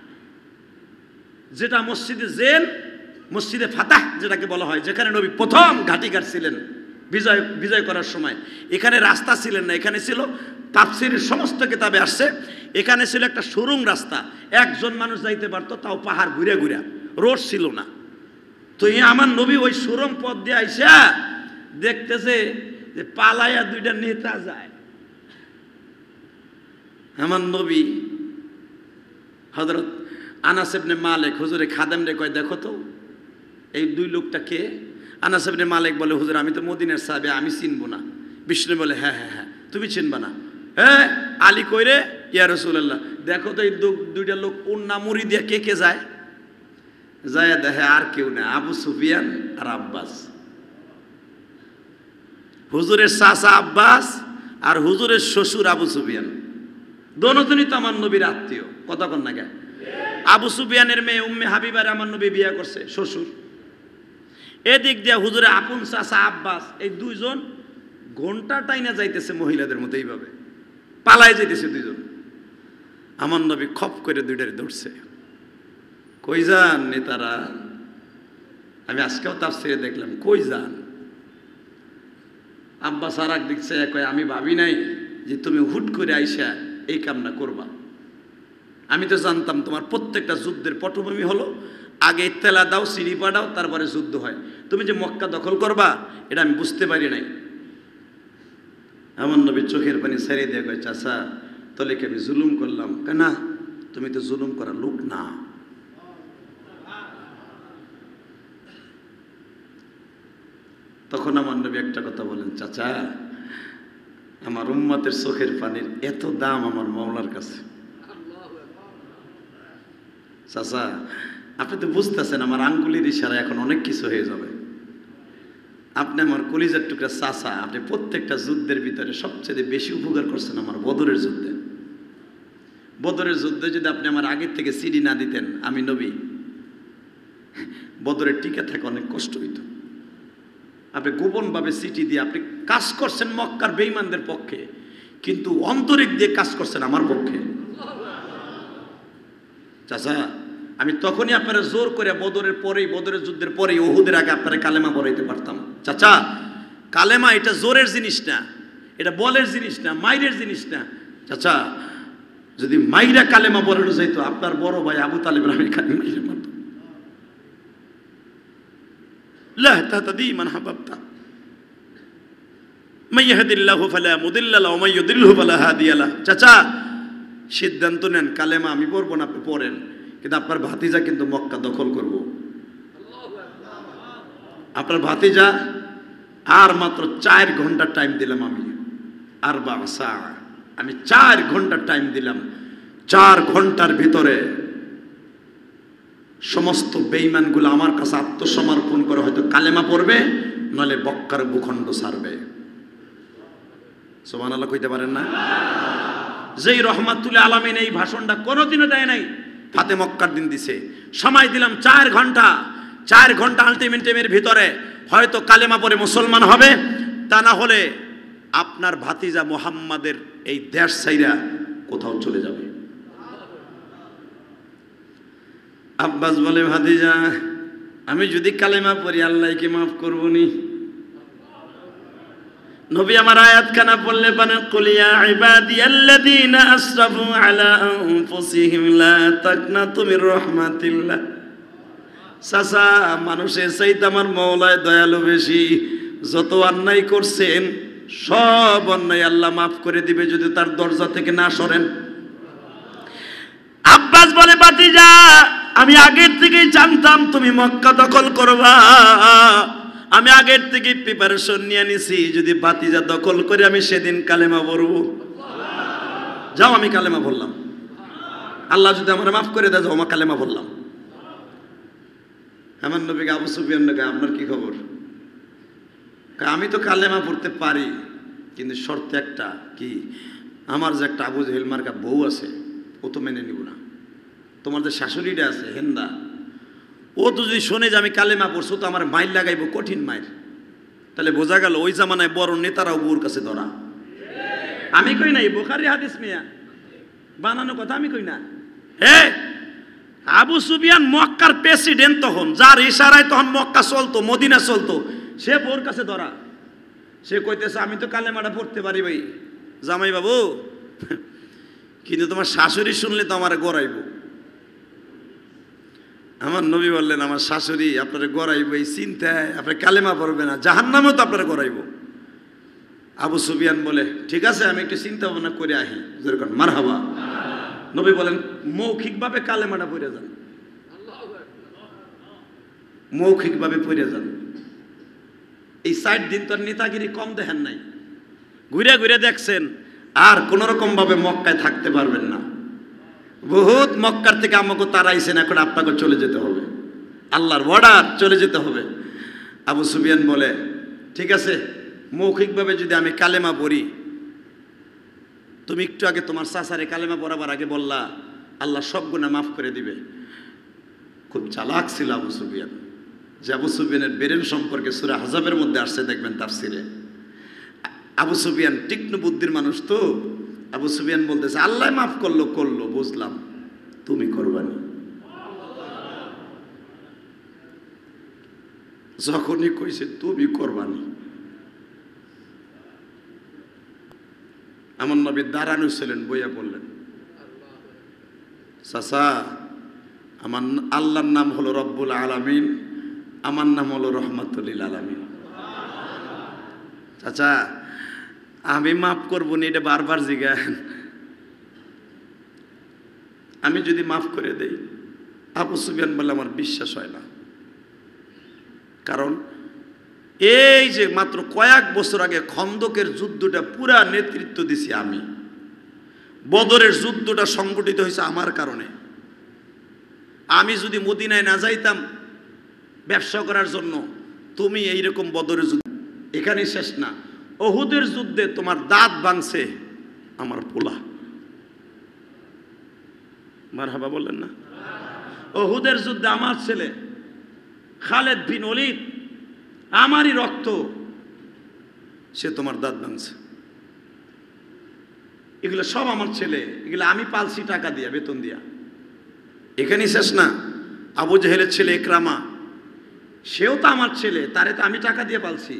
যেটা মসজিদে জেল, মসজিদে ফাতাহ যেটাকে বলা হয়, যেখানে নবী প্রথম ঘাঁটি গাড়ছিলেন বিজয় বিজয় করার সময়, এখানে রাস্তা ছিলেন না। এখানে ছিল, তাফসীরের সমস্ত কিতাবে আসছে, এখানে ছিল একটা সুরুং রাস্তা, একজন মানুষ যাইতে পারতো, তাও পাহাড় ঘুরে ঘুরে, রোড ছিল না। তো এই আমার নবী ওই সুরং পথ দিয়ে আইসা দেখতেছে যে পালাইয়া দুইটা নেতা যায়। আমার নবী হযরত আনাস ইবনে মালিক হুজুরে খাদেম রে কয়, দেখো তো এই দুই লোকটা কে? আনাস ইবনে মালিক বলে, হুজুর আমি তো মদিনার সাহাবী, আমি চিনবো না। বিষ্ণু বলে, হ্যাঁ হ্যাঁ হ্যাঁ তুমি চিনবা না? হ্যাঁ। আলী কই রে? ইয়া রাসূলুল্লাহ, দেখো তো এই দুইটা লোক ওন্না মুড়ি দিয়ে কে কে যায়? যায় দেখে আর কেউ না, আবু সুফিয়ান আর আব্বাস। হুজুরের চাচা আব্বাস আর হুজুরের শ্বশুর আবু সুফিয়ান, দোনোজনই তো আমার নবীর আত্মীয়। কথা কন না কে? আবু সুফিয়ানের মেয়ে উম্মে হাবিবার আমার নবী বিয়ে করছে, শ্বশুর। এদিক দিয়ে হুজুরে আপন চাচা আব্বাস, এই দুইজন ঘন্টা টাইনা যাইতেছে মহিলাদের মতো, এইভাবে পালায় যাইতেছে দুইজন। আমার নবী খপ করে দুইটারে ধরছে। কই যান নেতারা? আমি আজকেও তাফসীরে দেখলাম, কই যান? আব্বাস আর এক দিকছে, কয় আমি ভাবি নাই যে তুমি হুট করে আইসা এই কামনা করবা। আমি তো জানতাম তোমার প্রত্যেকটা যুদ্ধের পটভূমি হলো আগে ইত্তেলা দাও, সিঁড়ি পাঠাও, তারপরে যুদ্ধ হয়। তুমি যে মক্কা দখল করবা এটা আমি বুঝতে পারি নাই। আমার নবী চোখের পানি ছেড়ে দিয়ে কয়, চাচা তলে কি আমি জুলুম করলাম? না, তুমি তো জুলুম করার লোক না। তখন আমার নবী একটা কথা বলেন, চাচা আমার উম্মতের চোখের পানির এত দাম আমার মাওলার কাছে। চাচা আপনি তো বুঝতেছেন আমার আঙ্গুলির ইশারা এখন অনেক কিছু হয়ে যাবে। আপনি আমার কলিজার টুকরা চাচা, আপনি প্রত্যেকটা যুদ্ধের ভিতরে সবচেয়ে বেশি উপকার করছেন আমার বদরের যুদ্ধে। বদরের যুদ্ধে যদি আপনি আমার আগের থেকে সিডি না দিতেন, আমি নবী বদরের টিকে থাকা অনেক কষ্ট হইত। আপনি গোপনভাবে সিটি দিয়ে আপনি কাজ করছেন মক্কার বেঈমানদের পক্ষে, কিন্তু অন্তরিক দিয়ে কাজ করছেন আমার পক্ষে। চাচা আমি তখনই আপনারা জোর করে বদরের পরেই, বদরের যুদ্ধের পরেই, উহুদের আগে আপনারা কালেমা পড়াইতে পারতাম। চাচা কালেমা এটা জোরের জিনিস না, এটা বলের জিনিস না, মাইরের জিনিস না। চাচা যদি মাইরা কালেমা পড়ানো যাইতো, আপনার বড় ভাই আবু তালিব আমি কালেমা মাইরে মারত। লা তাহতাদি মান হাবাবতা মান ইয়াহদিল্লাহু ফালা মুদিল্লা লাহু ওয়া মান ইউদিল্হু ফালা হাদিয়া লাহু। চাচা সিদ্ধান্ত নেন কালেমা আমি পড়বো না, আপনি পড়েন, কিন্তু আপনার ভাতিজা কিন্তু মক্কা দখল করব। আপনার ভাতিজা আর মাত্র চার ঘন্টা টাইম দিলাম আমি, আর বাসা আমি চার ঘন্টা টাইম দিলাম। চার ঘন্টার ভিতরে সমস্ত বেঈমানগুলো আমার কাছে আত্মসমর্পণ করে হয়তো কালেমা পড়বে, নলে বক্কার ভূখণ্ড ছাড়বে। সুবহানাল্লাহ কইতে পারেন না? যেই রহমাতুল আলামিন এই ভাষণটা কোনোদিনও দেয় নাই, ফাতে মক্কার দিন দিছে। সময় দিলাম চার ঘন্টা। চার ঘন্টা আলটিমেটামের ভিতরে হয়তো কালেমা পড়ে মুসলমান হবে, তা না হলে আপনার ভাতিজা মুহাম্মাদের এই দেশ ছাইরা কোথাও চলে যাবে। আব্বাস বলে, ভাতিজা আমি যদি কালেমা পড়ি আল্লাহকে মাফ করবো নি? নবী আমার আয়াত খানা পড়লে পানে, কুল ইয়া ইবাদিয়াল্লাযীনা আসরাফু আলা আনফুসিহিম লা তাকনাতু মির রাহমাতিল্লাহ। চাচা মানুষের চাইতে আমার মওলায় দয়ালু বেশি। যত অন্যায় করছেন সব অন্যায় আল্লাহ মাফ করে দিবে যদি তার দরজা থেকে না সরেন। আব্বাস বলে, ভাতিজা আমি আগের থেকেই জানতাম তুমি মক্কা দখল করবা। আমি আগের থেকে প্রিপারেশন নিয়ে নিছি, যদি ভাতিজা দখল করে আমি সেদিন কালেমা পড়ব। যাও আমি কালেমা বললাম, আল্লাহ যদি আমার মাফ করে দেয়, যাও আমার কালেমা বললাম। আমার নবীকে আবু সুফিয়ান নবী, আপনার কি খবর? আমি তো কালেমা পড়তে পারি, কিন্তু শর্ত একটা, কি আমার যে একটা আবু জেহেল মার্কা বউ আছে ও তো মেনে নিব না। তোমার যে শাশুড়িটা আছে হেন্দা, ও তো যদি শোনে যে আমি কালেমা পড়ছো তো আমার মাইল লাগাইবো, কঠিন মাইল। তাহলে বোঝা গেল ওই জামানায় বড় নেতারাও বউর কাছে ধরা। আমি কই নাই, বুখারী হাদিস মিয়া বানানো কথা আমি কই না। হে আবু সুফিয়ান মক্কার প্রেসিডেন্ট তখন, যার ইশারায় তখন মক্কা চলতো, মদিনা চলতো, সে বউর কাছে ধরা। সে কইতেছে আমি তো কালেমাটা পড়তে পারি ভাই জামাই বাবু, কিন্তু তোমার শাশুড়ি শুনলে তো আমার গড়াইব। আমার নবী বললেন, আমার শাশুড়ি আপনারা গড়াইব এই চিন্তায় আপনার কালেমা পড়বে না, জাহান্নামেও তো আপনারা গড়াইব। আবু সুফিয়ান বলে, ঠিক আছে আমি একটু চিন্তা ভাবনা করে আহি, যেরকম মারহাবা। নবী বলেন, মৌখিকভাবে কালেমাটা পড়ে যান, মৌখিকভাবে পড়ে যান। এই ষাট দিন তোর নেতাগিরি কম দেখেন নাই, ঘুরে ঘুরে দেখছেন, আর কোন রকম ভাবে মক্কায় থাকতে পারবেন না। বহুত মক্কার থেকে আমাকে তাড়াইছেন, এখন আপনাকে চলে যেতে হবে, আল্লাহর বর্ডার চলে যেতে হবে। আবু সুফিয়ান বলে, ঠিক আছে মৌখিকভাবে যদি আমি কালেমা পড়ি, তুমি একটু আগে তোমার চাচারে কালেমা পড়াবার আগে বললা আল্লাহ সব গুনাহ মাফ করে দিবে। খুব চালাক ছিল আবু সুফিয়ান। যে আবু সুফিয়ানের বেরেন সম্পর্কে সূরা আহজাবের মধ্যে আসছে, দেখবেন তাফসিরে। আবু সুফিয়ান তীক্ষ্ণ বুদ্ধির মানুষ তো। আবু সুফিয়ান বলতেছে, আল্লাহ মাফ করলো করলো বুঝলাম, তুমি করবানি। যখনই কইছে তুমি করবানি, আমার নবী দাঁড়ানো ছিলেন, বইয়া বললেন, চাচা আমার আল্লাহর নাম হলো রব্বুল আলামিন, আমার নাম হলো রহমাতুল লিল আলামিন। চাচা আমি মাফ করবো না, এটা বারবার জিজ্ঞাসা। আমি যদি মাফ করে দেই, আবু সুফিয়ান বলে আমার বিশ্বাস হয় না। কারণ এই যে মাত্র কয়েক বছর আগে খন্দকের যুদ্ধটা পুরা নেতৃত্ব দিছি আমি, বদরের যুদ্ধটা সংগঠিত হয়েছে আমার কারণে। আমি যদি মদিনায় না যাইতাম ব্যবসা করার জন্য, তুমি এইরকম বদরের যুদ্ধ এখানেই শেষ না, উহুদের যুদ্ধে তোমার দাঁত ভাঙছে আমার পোলা। মারহাবা বললেন না? উহুদের যুদ্ধে আমার ছেলে খালেদ বিন ওলীদ, আমারই রক্ত, সে তোমার দাঁত ভাঙছে। এগুলো সব আমার ছেলে, এগুলো আমি পালছি টাকা দিয়া, বেতন দিয়া। এখানেই শেষ না, আবু জেহেলের ছেলে ইকরামা, সেও তো আমার ছেলে, তারে তো আমি টাকা দিয়ে পালছি।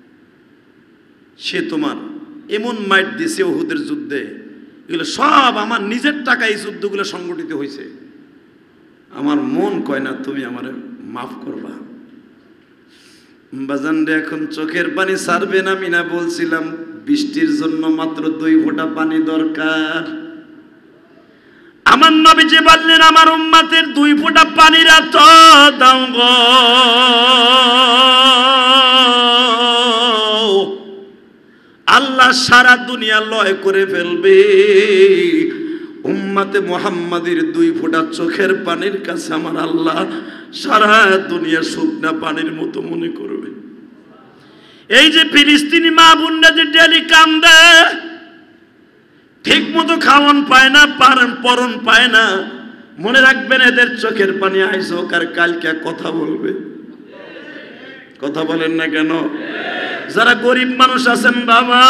সে তোমার এমন মাইট দিছে উহুদের যুদ্ধে, এগুলো সব আমার নিজের টাকা এই যুদ্ধগুলো সংগঠিত হয়েছে। আমার মন কয় না তুমি আমার মাফ করবা। বাজান রে, এখন চোখের পানি ছাড়বে না। আমি না বলছিলাম বৃষ্টির জন্য মাত্র দুই ফোঁটা পানি দরকার, আমার নবীজি বললেন আমার উম্মতের দুই ফোঁটা পানির এত দাও গো, আল্লাহ সারা দুনিয়া লয় করে ফেলবে। উম্মতে মুহাম্মাদের দুই ফোঁটা চোখের পানির কাছে আমার আল্লাহ সারা দুনিয়া শুকনা পানির মতো মনে করবে। এই যে ফিলিস্তিনি মা বোনরা যে ডেলি কান্দে, ঠিক মতো খাওয়ান পায় না, পারন পরন পায় না, মনে রাখবেন এদের চোখের পানি আইস হোক আর কালকে কথা বলবে। কথা বলেন না কেন? যারা গরিব মানুষ আছেন বাবা,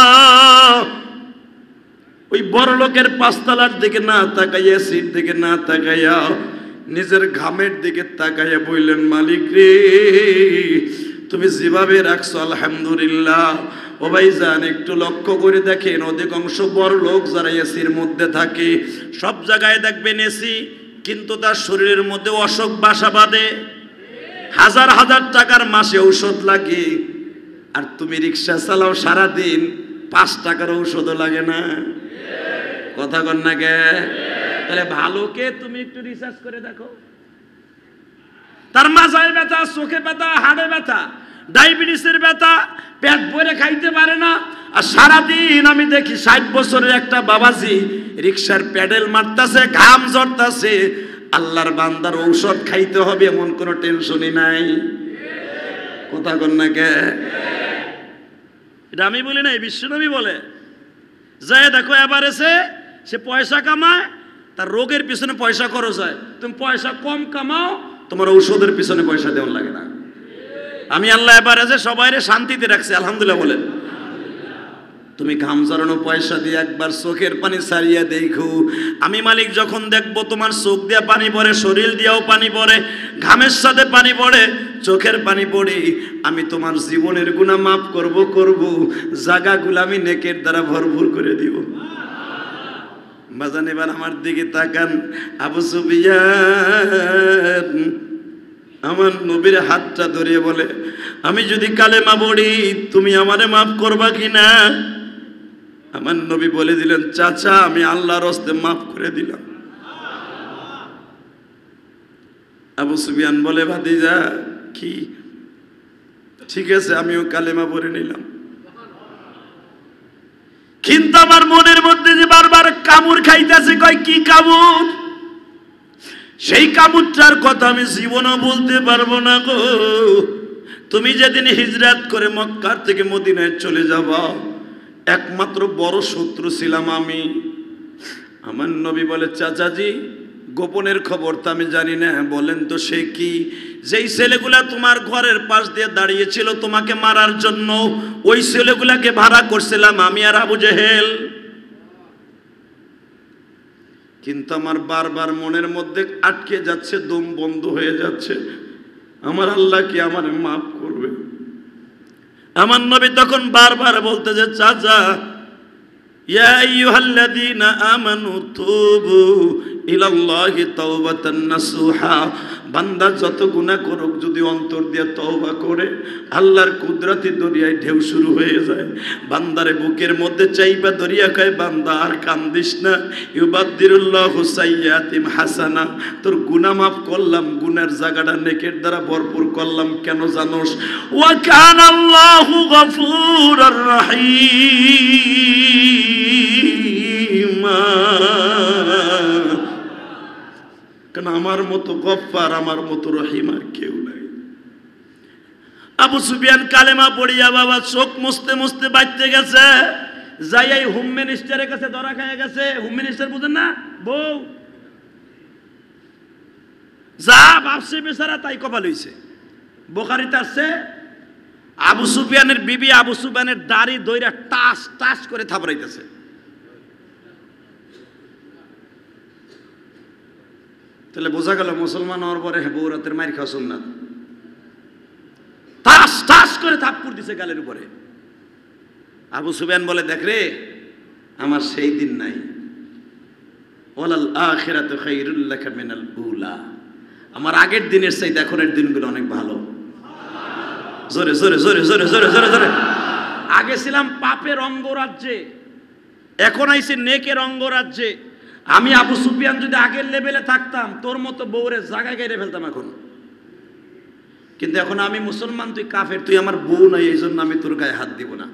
ওই বড় লোকের পাঁচতলার দিকে না তাকাইয়া, সিট দিকে না তাকাইয়া, নিজের ঘামের দিকে তাকাইয়া বললেন মালিক রে তুমি যেভাবে রাখছো আলহামদুলিল্লাহ। ও ভাইজান একটু লক্ষ্য করে দেখেন, অধিকাংশ বড় লোক যারা এসির মধ্যে থাকে, সব জায়গায় দেখবেন এসি, কিন্তু তার শরীরের মধ্যে অসুখ বাসা বাঁধে, হাজার হাজার টাকার মাসে ঔষধ লাগে। আর তুমি রিক্সা চালাও সারাদিন, পাঁচ টাকার ঔষধও লাগে না। কথা কন না কে? তাহলে ভালোকে তুমি একটু রিসার্চ করে দেখো, তার মাথায় ব্যথা, চোখে ব্যথা, হাড়ে ব্যথা, ডায়াবেটিসের ব্যথা, পেট ভরে খাইতে পারে না। আর সারাদিন আমি দেখি ষাট বছরের একটা বাবাজি রিক্সার প্যাডেল মারতেছে, ঘাম ঝরতেছে, আল্লাহর বান্দার ঔষধ খাইতে হবে এমন কোনো টেনশনই নাই। কথা কন না কে? এটা আমি বলি না, বিশ্বনবী বলে। যায় দেখো এবার এসে সে পয়সা কামায়, তার রোগের পিছনে পয়সা খরচ হয়। তুমি পয়সা কম কামাও, তোমার ঔষধের পিছনে পয়সা দেওয়ার লাগে না। আমি আল্লাহ এবার এসে সবাইরে শান্তিতে রাখছি, আলহামদুলিল্লাহ বলেন। তুমি ঘাম ঝরানো পয়সা দিয়ে একবার চোখের পানি ছাড়িয়ে দেখো, আমি মালিক যখন দেখবো তোমার চোখ দিয়ে পানি পড়ে, শরীর দিয়েও পানি পড়ে, ঘামের সাথে পানি পড়ে, চোখের পানি পড়ে, আমি তোমার জীবনের গুনাহ মাফ করব করব জায়গাগুলো আমি নেকের দ্বারা ভরপুর করে দিব। বাজান এবার আমার দিকে তাকান। আবু সুফিয়ান আমার নবীর হাতটা ধরে বলে, আমি যদি কালেমা পড়ি তুমি আমারে মাফ করবা কিনা? আমার নবী বলে দিলেন, চাচা আমি আল্লাহর হস্তে মাফ করে দিলাম। আবু সুফিয়ান বলে, ভাতিজা কি? ঠিক আছে আমিও কালেমা পড়ে নিলাম। কিন্তু আমার মনের মধ্যে যে বারবার কামড় খাইতেছে, কয় কি কামড়? সেই কামড়টার কথা আমি জীবনও বলতে পারবো না গো। তুমি যেদিন হিজরত করে মক্কা থেকে মদিনায় চলে যাবা, একমাত্র বড় শত্রু ছিলাম আমি। আমার নবী বলে, চাচাজি গোপনের খবর তো আমি জানি না, বলেন তো সে কি? যেই ছেলেগুলা তোমার ঘরের পাশ দিয়ে দাঁড়িয়েছিল তোমাকে মারার জন্য, ওই ছেলেগুলাকে ভাড়া করছিলাম আমি আর আবু জেহেল। কিন্তু আমার বারবার মনের মধ্যে আটকে যাচ্ছে, দম বন্ধ হয়ে যাচ্ছে, আমার আল্লাহ কি আমার মাফ করবে? আমার নবী তখন বারবার বলতে যে, চাচা ইয়া আইয়ুহাল্লাযীনা আমানু তুবু ইলাল্লাহি তাওবাতান নাসুহা। বান্দা যত গুনাহ করুক যদি অন্তর দিয়ে তওবা করে, আল্লাহর কুদরতি দরিয়ায় ঢেউ শুরু হয়ে যায়। বান্দারে বুকের মধ্যে চাইবা দরিয়া কয়, বান্দা আর কান্দিস না, ইউবাদদিরুল্লাহু সাইয়্যাতিম হাসানা। তোর গুনাহ মাফ করলাম, গুনার জায়গাটা নেকের দ্বারা ভরপুর করলাম। কেন জানোস? ওয়া কানা আল্লাহু গফুরুর রহিম। কেন আমার মতো গফফার, আমার মতো রহিম আর কেউ নাই। আবু সুফিয়ান কালেমা পড়িয়া বাবা চোখ মুছতে মুছতে বাঁচতে গেছে, যাই এই হোম মিনিস্টারের কাছে ধরা খেয়ে গেছে। হোম মিনিস্টার বুঝেন না? বউ যা ভাবছে বেচারা তাই কপাল হইছে। বুখারীতে আসছে, আবু সুফিয়ানের বিবি আবু সুফিয়ানের দাড়ি দইরা টাস টাস করে থাপড়াইতেছে। তাহলে বোঝা গেল মুসলমান হওয়ার পরে বউ রাতের মাইর খাওয়া সুন্নাত। টাস টাস করে থাপ্পড় দিছে গালের উপরে। আবু সুফিয়ান বলে, দেখ রে আমার সেই দিন নাই, ওয়ালাল আখিরাতু খায়রুল লাকা মিনাল উলা। আমার আগের দিনের চাইতে এখনের দিনগুলো অনেক ভালো। জোরে জোরে জোরে জোরে জোরে জোরে জোরে। আগে ছিলাম পাপের অঙ্গরাজ্যে, এখন আইছে নেকের অঙ্গরাজ্যে। আমি আবু সুফিয়ান যদি আগের লেভেলে থাকতাম তোর মতো বউরে জায়গায় গেড়ে ফেলতাম এখন। কিন্তু এখন আমি মুসলমান, তুই কাফের, তুই আমার বউ নাই, এই জন্য আমি তোর গায়ে হাত দিব না।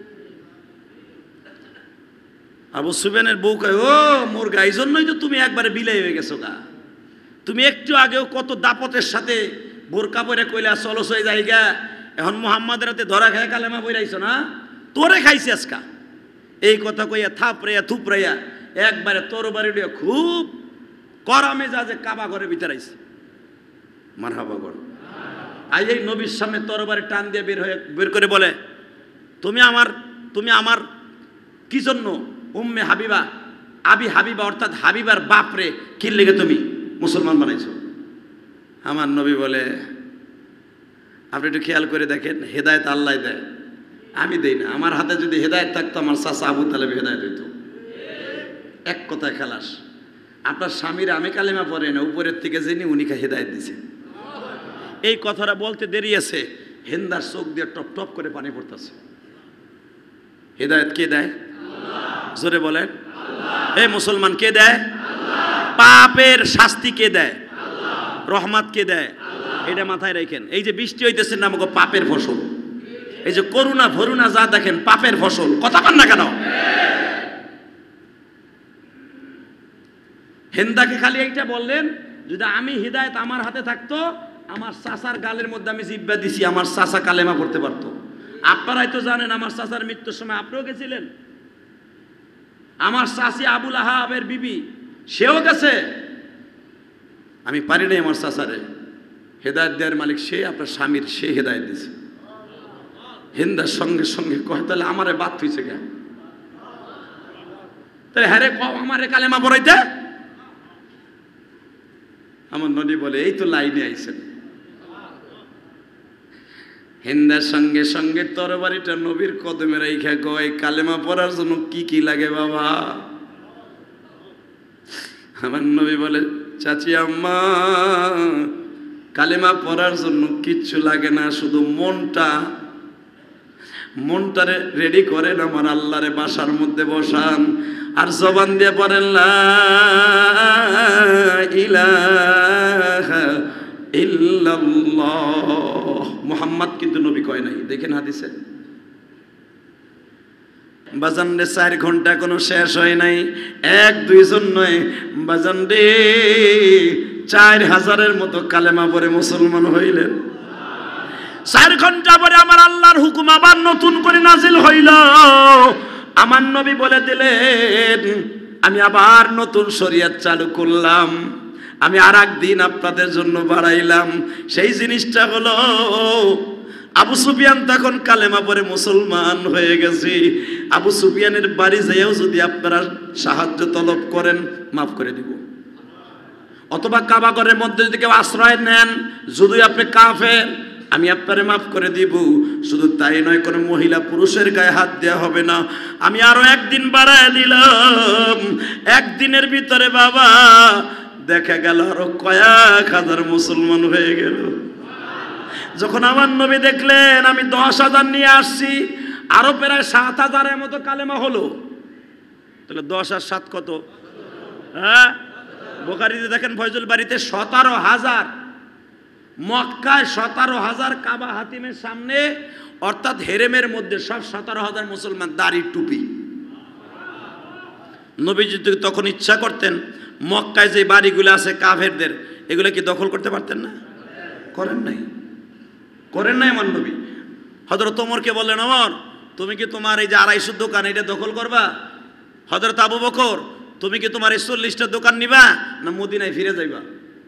আবু সুফিয়ানের বউ কয়, ও মোর গা, এই জন্যই তো তুমি একবারে বিলাই হয়ে গেছো গা। তুমি একটু আগেও কত দাপতের সাথে বোরকা পরে কইলা চলো সই জায়গা, এখন মুহাম্মাদের হাতে ধরা খায় কালেমা বইরাইছো না, তোরে খাইছি আজকা। এই কথা কইয়া থাপড়াইয়া থুপড়াইয়া একবারে তোর বাড়ি খুব কড়া মেজাজে কাবা ঘরে ভিতরে আইছে। মারহাবা গর। আজ এই নবীর সামনে তরবারি টান দিয়ে বের হয়ে বের করে বলে, তুমি আমার তুমি আমার কি জন্য উম্মে হাবিবা, আবি হাবিবা অর্থাৎ হাবিবার বাপরে কি লেগে তুমি মুসলমান বানাইছো? আমার নবী বলে, আপনি একটু খেয়াল করে দেখেন, হেদায়েত আল্লাহ দেয়, আমি দেই না। আমার হাতে যদি হেদায়েত থাকতো আমার চাচা আবু তালেব হেদায়েত হইতো। এক কথায় খালাস। আপনার স্বামীর আমি কালেমা পড়ে না, উপরের থেকে জেনে উনিকে হেদায়েত দিছে। এই কথাটা বলতে দেরি আছে, হিন্দার চোখ দিয়ে টপ টপ করে পানি পড়তেছে। হেদায়েত কে দেয়? জোরে বলেন। এই মুসলমান কে দেয়? পাপের শাস্তি কে দেয়? রহমত কে দেয়? এটা মাথায় রাখেন। এই যে বৃষ্টি হইতেছে না আমাকে পাপের ফসল, এই যে করুণা ভরুণা যা দেখেন পাপের ফসল। কথা পান না কেন? হিন্দাকে খালি এইটা বললেন, যদি আমি হিদায়েত আমার হাতে থাকতো, আমার চাচার গালের মধ্যে আমি জিব্বা দিছি, আমার চাচা কালেমা পড়তে পারতো। আপনারাই তো জানেন আমার চাচার মৃত্যুর সময় আপনিও গেছিলেন। আমার চাচি আবুল আহাবের বিবি সেও গেছে। আমি পারি নাই আমার চাচারে, হেদায়েত দেওয়ার মালিক সে, আপনার স্বামীর সে হেদায়েত দিছে। হিন্দার সঙ্গে সঙ্গে কয়, তাহলে আমারে বাদ হইছে কেন? তাহলে হ্যাঁ রে আমারে কালেমা পড়াইতে। আমার নদী বলে, এই তো লাইনে আইছেন। হিন্দার সঙ্গে সঙ্গে তরবারিটা নবীর কদমে রাইখা কয়, কালেমা পড়ার জন্য কি কি লাগে বাবা? আমার নবী বলে, চাচি আম্মা, কালেমা পড়ার জন্য কিচ্ছু লাগে না, শুধু মনটা মনটারে রেডি করেন, আমার আল্লাহরে বাসার মধ্যে বসান, আর জবান দিয়ে পড়েন লা ইলাহা ইল্লাল্লাহ। মুহাম্মদ কিন্তু নবী কয় নাই, দেখেন হাদিসে। বাজান রে চার ঘন্টা কোনো শেষ হয় নাই, এক দুইজন নয় বাজান রে, চার হাজারের মতো কালেমা পড়ে মুসলমান হইলেন। চার ঘন্টা পরে আমার আল্লাহর হুকুম আবার নতুন করে নাজিল হইল। আমার নবী বলে দিলেন, আমি আবার নতুন শরীয়ত চালু করলাম, আমি আর একদিন আপনাদের জন্য বাড়াইলাম। সেই জিনিসটা হলো, আবু সুফিয়ান তখন কালেমা পড়ে মুসলমান হয়ে গেছে। আবু সুফিয়ানের বাড়ি যেও যদি আপনারা সাহায্য তলব করেন, মাফ করে দিব। অথবা কাবা ঘরের মধ্যে যদি কেউ আশ্রয় নেন, যদি আপনি কাফের, আমি আপনারে মাফ করে দিব। শুধু তাই নয়, কোনো মহিলা পুরুষের গায়ে হাত দেওয়া হবে না। আমি আরো একদিন বাড়ায় দিলাম। একদিনের ভিতরে বাবা দেখা গেল আরো কয়েক হাজার মুসলমান হয়ে গেল। যখন আমার নবী দেখলেন আমি দশ হাজার নিয়ে আসছি, আরো প্রায় সাত হাজারের মতো কালেমা হলো। তাহলে দশ আর সাত কত? হ্যাঁ, বুখারীতে দেখেন ফয়জুল বাড়িতে সতেরো হাজার, মক্কায় সতেরো হাজার, কাবা হাতিমের সামনে অর্থাৎ হেরেমের মধ্যে সব সতেরো হাজার মুসলমান, দাড়ি টুপি। নবীজি তখন ইচ্ছা করতেন মক্কায় যে বাড়িগুলো আছে কাফেরদের, এগুলো কি দখল করতে পারতেন না? করেন নাই, করেন নাই আমার নবী। হযরত ওমরকে বললেন, ওমর তুমি কি তোমার এই যে আড়াইশো দোকান এটা দখল করবা? হযরত আবু বকর তুমি কি তোমার এই চল্লিশটা দোকান নিবা না মদিনায় ফিরে যাইবা?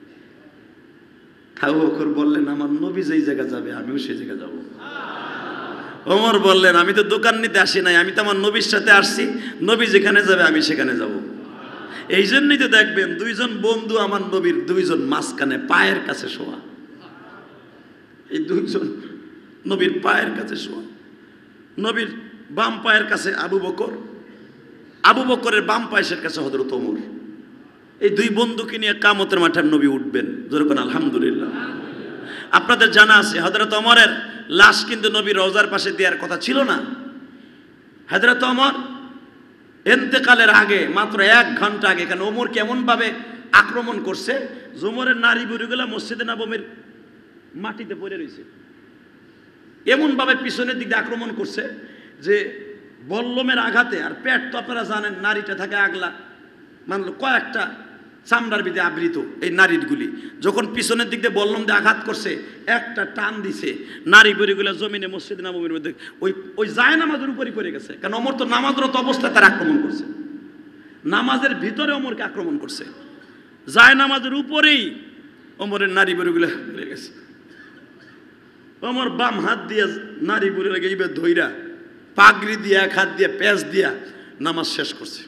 আবু বকর বললেন, আমার নবী যেই জায়গা যাবে আমিও সেই জায়গা যাব। ওমর বললেন, আমি তো দোকান নিতে আসি নাই, আমি তো আমার নবীর সাথে আসছি, নবী যেখানে যাবে আমি সেখানে যাব। এই জন্যই তো দেখবেন দুইজন বন্ধু আমার নবীর, দুইজন মাঝখানে পায়ের কাছে শোয়া। এই দুইজন নবীর পায়ের কাছে শোয়া। নবীর বাম পায়ের কাছে আবু বকর, আবু বকরের বাম পায়ের কাছে হযরত ওমর। এই দুই বন্ধুকে নিয়ে কিয়ামতের মাঠে নবী উঠবেন। যেরকম আলহামদুলিল্লাহ। আপনাদের জানা আছে হযরত ওমরের লাশ কিন্তু নবীর রওজার পাশে দেওয়ার কথা ছিল না। হযরত ওমর এন্তেকালের আগে মাত্র এক ঘন্টা আগে এখানে ওমর কেমন ভাবে আক্রমণ করছে, ওমরের নারী বুড়িগুলা মসজিদে নববীর মাটিতে পড়ে রয়েছে, এমন ভাবে পিছনের দিক দিয়ে আক্রমণ করছে যে বল্লমের আঘাতে, আর পেট তো আপনারা জানেন নারীটা থাকে আগলা, মানল কয়েকটা চামড়ার ভিতরে আবৃত এই নারীগুলি, যখন পিছনের দিক দিয়ে বল্লম দিয়ে আঘাত করছে একটা টান দিছে, নারী বুড়িগুলো জমিনে মসজিদ নববীর মধ্যে ওই ওই যায় নামাজের উপরই পড়ে গেছে। কারণ ওমর তো নামাজরত অবস্থায় তার আক্রমণ করছে, নামাজের ভিতরে ওমরকে আক্রমণ করছে, যায় নামাজের উপরেই ওমরের নারী বুড়িগুলো পড়ে গেছে। ওমর বাম হাত দিয়ে নারী বুড়ি লাগে এইবার ধইরা পাগড়ি দিয়ে এক হাত দিয়ে প্যাঁচ দিয়া নামাজ শেষ করছে,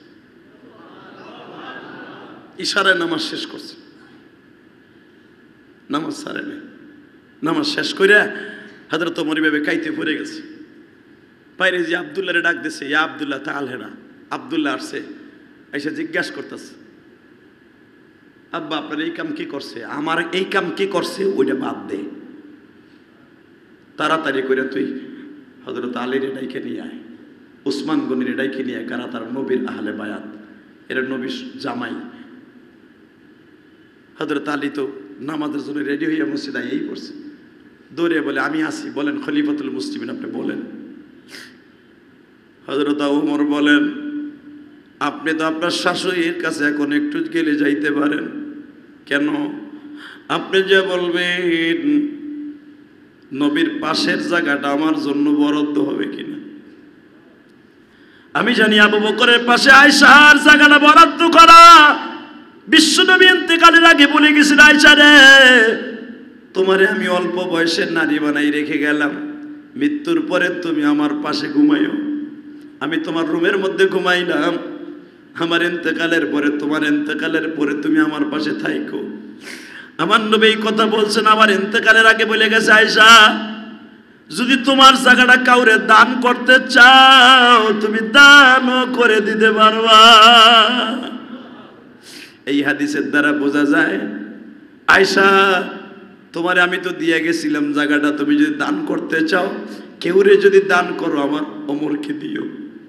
ইশারায় নামাজ শেষ করছে, নামাজ সারে নেই, নামাজ শেষ করে হযরত ওমর ভাবে কাইতে পড়ে গেছে। বাইরে যে আব্দুল্লাহরে ডাক দিছে, ইয়া আব্দুল্লাহ তাআল হেনা, আব্দুল্লাহ আসছে, এসে জিজ্ঞাসা করতেছে, আব্বা আপনার এই কাম কি করছে, আমার এই কাম কি করছে ওইটা বাদ দে, তাড়াতাড়ি করে তুই হযরত আলীর ডাইকে নিয়ে আয়, উসমান গনির ডাইকে নিয়ে আয়, কারা তার নবীর আহলে বায়াত, এরা নবীর জামাই। হযরত আলী তো নামাজের জন্য রেডি হইয়া মসজিদে এই পড়ছে, দৌড়ে বলে আমি আসি, বলেন খলিফাতুল মুসলিমিন আপনি বলেন। হযরত ওমর বলেন, আপনি তো আপনার শাশুড়ির কাছে এখন একটু গেলে যাইতে পারেন, কেন? আপনি যে বলবেন নবীর পাশের জায়গাটা আমার জন্য বরাদ্দ হবে কিনা। আমি জানি আবু বকরের পাশে আয়েশার জায়গাটা বরাদ্দ করা বিশ্বনবী ইন্তেকালের আগে বলে গেছিল, আয়েশা রে তোমারে আমি অল্প বয়সের নারী বানাই রেখে গেলাম, মৃত্যুর পরে তুমি আমার পাশে ঘুমাইও, আমি তোমার রুমের মধ্যে ঘুমাইলাম, আমার ইন্তেকালের পরে তোমার ইন্তেকালের পরে তুমি আমার পাশে থাইকো। আমার নবী এই কথা বলছেন আমার ইন্তেকালের আগে বলে গেছে, আয়েশা যদি তোমার জায়গাটা কাউরে দান করতে চাও তুমি দানও করে দিতে পারবা। এই হাদিসের দ্বারা বোঝা যায় আয়েশা তোমারে আমি তো দিয়ে গেছিলাম জায়গাটা, তুমি যদি দান করতে চাও কেউরে যদি দান করো আমার ওমরকে দিও।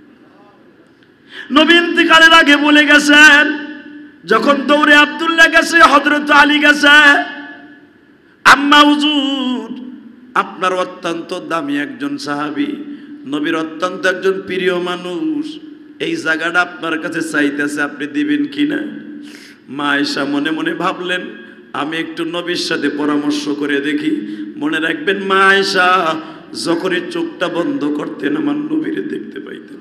নবী ইন্তেকালের আগে বলে গেছেন, যখন দৌড়ে আব্দুল্লাহ গেছে, হযরত আলী গেছে, আম্মা হুজুর আপনার অত্যন্ত দামি একজন সাহাবী, নবীর অত্যন্ত একজন প্রিয় মানুষ, এই জায়গাটা আপনার কাছে চাইতেছে, আপনি দিবেন কিনা? মা আয়েশা মনে মনে ভাবলেন আমি একটু নবীর সাথে পরামর্শ করে দেখি। মনে রাখবেন মা আয়েশা যখনই চোখটা বন্ধ করতেন আমার নবীরে দেখতে পাইতেন,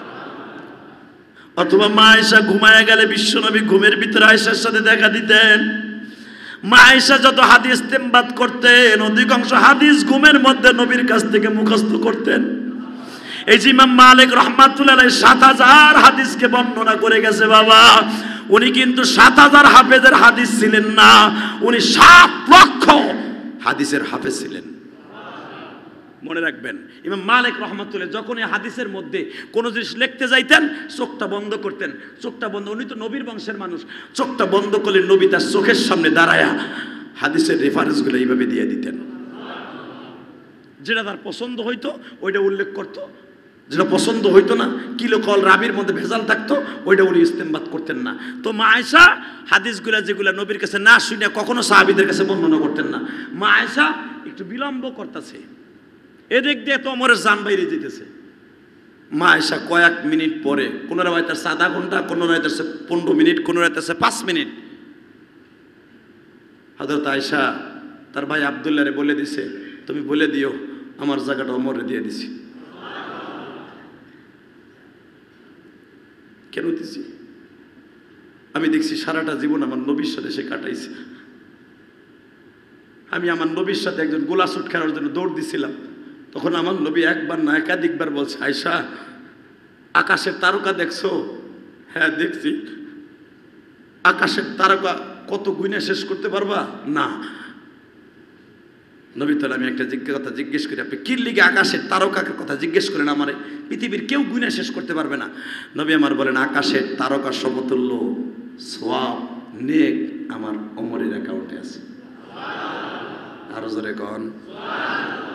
অথবা মা আয়েশা ঘুমায় গেলে বিশ্বনবী ঘুমের ভিতরে আয়েশার সাথে দেখা দিতেন। মা আয়েশা যত হাদিস ইস্তেমবাদ করতেন অধিকাংশ হাদিস ঘুমের মধ্যে নবীর কাছ থেকে মুখস্থ করতেন। এই যে ইমাম মালিক রাহমাতুল্লাহ আলাইহি সাত হাজার হাদিসকে বর্ণনা করে গেছে বাবা, উনি কিন্তু সাত হাজার হাফেজের হাদিস ছিলেন না, উনি সাত লক্ষ হাদিসের হাফেজ ছিলেন। মনে রাখবেন ইমাম মালিক রাহমাতুল্লাহ যখন এই হাদিসের মধ্যে কোনো জিনিস লিখতে যাইতেন চোখটা বন্ধ করতেন, চোখটা বন্ধ, উনি তো নবীর বংশের মানুষ, চোখটা বন্ধ করলে নবী তার চোখের সামনে দাঁড়ায়া হাদিসের রেফারেন্সগুলো এইভাবে দিয়ে দিতেন, যেটা তার পছন্দ হইতো ওইটা উল্লেখ করতো, যেটা পছন্দ হইতো না কিলো কল রাবির মধ্যে ভেজাল থাকতো ওইটা উনি ইস্তেমবাদ করতেন না। তো মা আয়েশা হাদিসগুলা যেগুলা নবীর কাছে না শুনে কখনো সাহাবীদের কাছে বর্ণনা করতেন না। মা আয়েশা একটু বিলম্ব করতেছে, এদিক দিয়ে তো ওমরের জান বাইরে যেতেছে। মা আয়েশা কয়েক মিনিট পরে, কোনো রাইতেছে আধা ঘন্টা, কোনো রাইতেছে পনেরো মিনিট, কোনো রাইতেছে পাঁচ মিনিট, হযরত আয়েশা তার ভাই আব্দুল্লাহরে বলে দিছে তুমি বলে দিও আমার জায়গাটা ওমরে দিয়ে দিছি। কেন দিছি? আমি দেখছি সারাটা জীবন আমার নবীর সাথে সে কাটাইছে। আমি আমার নবীর সাথে একজন গোলা শুট খেলার জন্য দৌড় দিছিলাম, তখন আমার নবী একবার না একাধিকবার বলছে আয়েশা আকাশের তারকা দেখছো? হ্যাঁ দেখছি। আকাশের তারকা কত গুণে শেষ করতে পারবা? না। নবী তাহলে আমি একটা জিজ্ঞাসা কথা জিজ্ঞেস করি, আপনি কি লিগে আকাশের তারকার কথা জিজ্ঞেস করেন আমারে? পৃথিবীর কেউ গুণে শেষ করতে পারবে না। নবী আমার বলেন আকাশের তারকা সমতুল্য সওয়াব নেক আমার ওমরের অ্যাকাউন্টে আছে। আরো জোরে কন।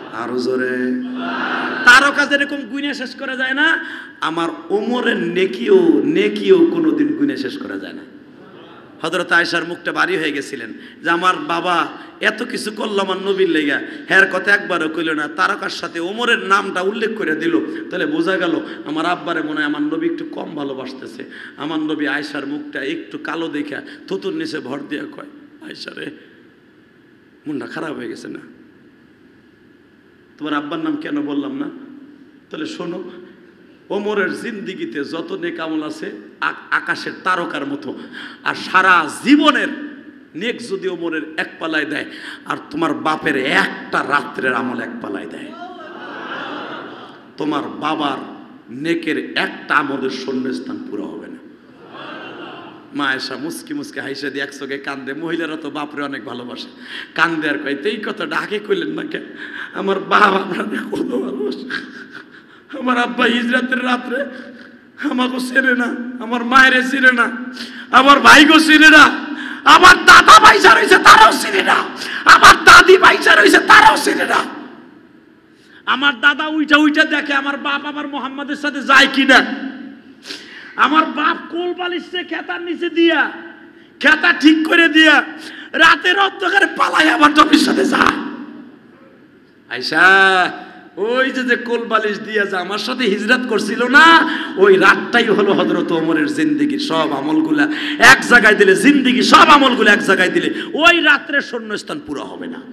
আরো জোরে। তারকা যেরকম গুণে শেষ করা যায় না, আমার ওমরের নেকিও নেকিও কোনোদিন গুণে শেষ করা যায় না। হযরত আয়েশার মুখটা ভারী হয়ে গেছিলেন যে আমার বাবা এত কিছু করলো আমার নবীর লেগা, হ্যার কথা একবারও কইল না, তারকার সাথে ওমরের নামটা উল্লেখ করে দিল, তাহলে বোঝা গেল আমার আব্বারে মনে হয় আমার নবী একটু কম ভালোবাসতেছে। আমার নবী আয়েশার মুখটা একটু কালো দেখা থুতুর নিচে ভর দিয়া কয়, আয়েশা রে মনটা খারাপ হয়ে গেছে না, তোমার আব্বার নাম কেন বললাম না? তাহলে শোনো, ওমরের জিন্দিগিতে যত নেক আমল আছে আকাশের তারকার মতো, আর সারা জীবনের নেক যদি ওমরের এক পালায় দেয়, আর তোমার বাপের একটা রাত্রের আমল এক পালায় দেয়, তোমার বাবার নেকের একটা আমলের শূন্যস্থান পুরো হবে না। মা আয়েশা মুসকি মুসকি হাইসা দিয়ে একসঙ্গে কান্দে। মহিলারা তো বাপরে অনেক ভালোবাসে, কান্দে আর কয়, এই কথা ডাকে কইলেন না কেন? আমার বাবা আপনাদের কত ভালোবাসে, আমার আব্বা হিজরাতের রাত্রে আমাকে চেনে না, আমার মায়েরে চিনে না, আমার ভাইগো চিনে না, আমার দাদা পয়সা রয়েছে তারাও চিনে না, আমার দাদি পয়সা রয়েছে তারাও চিনে না। আমার দাদা উইটা উইটা দেখে আমার বাপ আমার মোহাম্মদের সাথে যায় কিনা। আমার বাপ কোল বালিশে খেতার নিচে দিয়া খেতা ঠিক করে দিয়া রাতের অন্ধকারে পালাই আমার নবীর সাথে যায়। আয়েশা ওই যে যে কোল বালিশ দিয়া যে আমার সাথে হিজরত করছিল না, ওই রাতটাই হলো হযরত ওমরের জিন্দেগির সব আমলগুলা এক জায়গায় দিলে, জিন্দেগি সব আমলগুলো এক জায়গায় দিলে ওই রাত্রের শূন্যস্থান পুরো হবে না।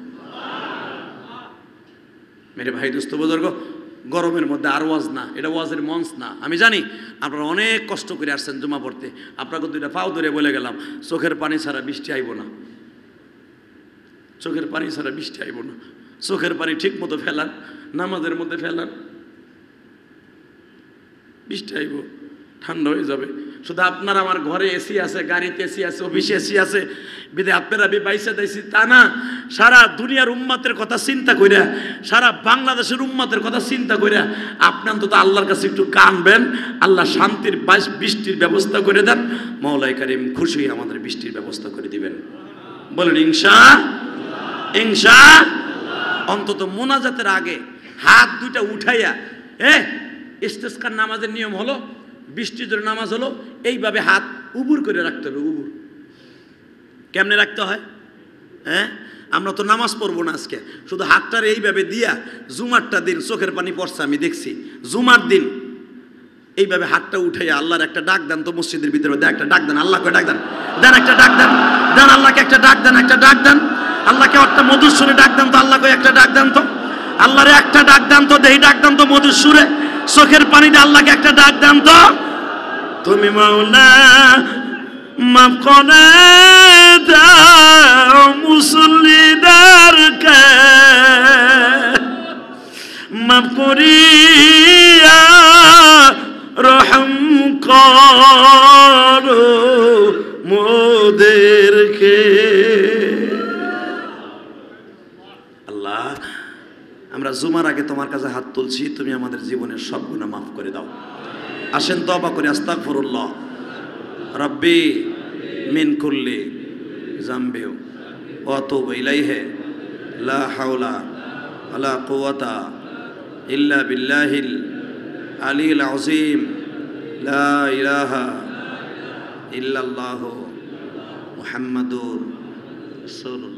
মেরে ভাই দোস্ত বুজুর্গ, গরমের মধ্যে আর ওয়াজ না, এটা ওয়াজের মঞ্চ না। আমি জানি আপনারা অনেক কষ্ট করে আসছেন জুমা পড়তে, আপনাকে দুইটা পাও ধরে বলে গেলাম, চোখের পানি ছাড়া বৃষ্টি আইব না, চোখের পানি ছাড়া বৃষ্টি আইব না। চোখের পানি ঠিক মতো ফেলান, নামাজের মধ্যে ফেলান, বৃষ্টি আইব, ঠান্ডা হয়ে যাবে। শুধু আপনার আমার ঘরে এসি আছে, গাড়িতে এসি আছে, অফিসে এসি আছে, বিদে আপনারা বি বাইসা দিয়েছি তা না। সারা দুনিয়ার উম্মাতের কথা চিন্তা কইরা, সারা বাংলাদেশের উম্মাতের কথা চিন্তা কইরা আপনি অন্তত আল্লাহর কাছে একটু কানবেন, আল্লাহ শান্তির বৃষ্টির ব্যবস্থা করে দেন। মাওলাই কারিম খুশি হয়ে আমাদের বৃষ্টির ব্যবস্থা করে দিবেন। বলেন ইনশাআল্লাহ। ইনশাআল্লাহ। অন্তত মোনাজাতের আগে হাত দুইটা উঠাইয়া, এ ইস্তেসকার নামাজের নিয়ম হলো, বৃষ্টির জন্য নামাজ হলো, এইভাবে হাত উবুর করে রাখতে হবে। উবুর কেমনে রাখতে হয়? হ্যাঁ, আমরা তো নামাজ পড়বো না আজকে, শুধু হাতটার এইভাবে দিয়া, জুমারটা দিন চোখের পানি পড়ছে আমি দেখছি, জুমার দিন এইভাবে হাতটা উঠাইয়া আল্লাহর একটা ডাক দেন তো, মসজিদের ভিতরে দেন একটা ডাক দেন, আল্লাহকে ডাক দেন, দেন একটা ডাক দেন, দেন আল্লাহকে একটা ডাক দেন, একটা ডাক দেন আল্লাহকে, একটা মধুর সুরে ডাক দেন তো, আল্লাহকে একটা ডাক দেন তো, আল্লাহরে একটা ডাক দেন তো, দেহি ডাক দেন তো মধুর সুরে, চোখের পানি দিয়ে আল্লাহকে একটা ডাক দেন তো। তুমি মাওলা মাফ করে দাও মুসল্লিদেরকে, মাফ করিয়া রহম করো মোদেরকে। আল্লাহ, আমরা জুমার আগে তোমার কাছে হাত তুলছি, তুমি আমাদের জীবনের সব গুনাহ মাফ করে দাও। আসেন তওবা করে আস্তাগফিরুল্লাহ রব্বি মিন কুল্লি যামবি ওয়া আতুবু ইলাইহি লা হাওলা ওয়ালা কুওয়াতা ইল্লা বিল্লাহিল আলিয়্যিল আযীম লা ইলাহা ইল্লাল্লাহু মুহাম্মাদুর রাসূলুল্লাহ।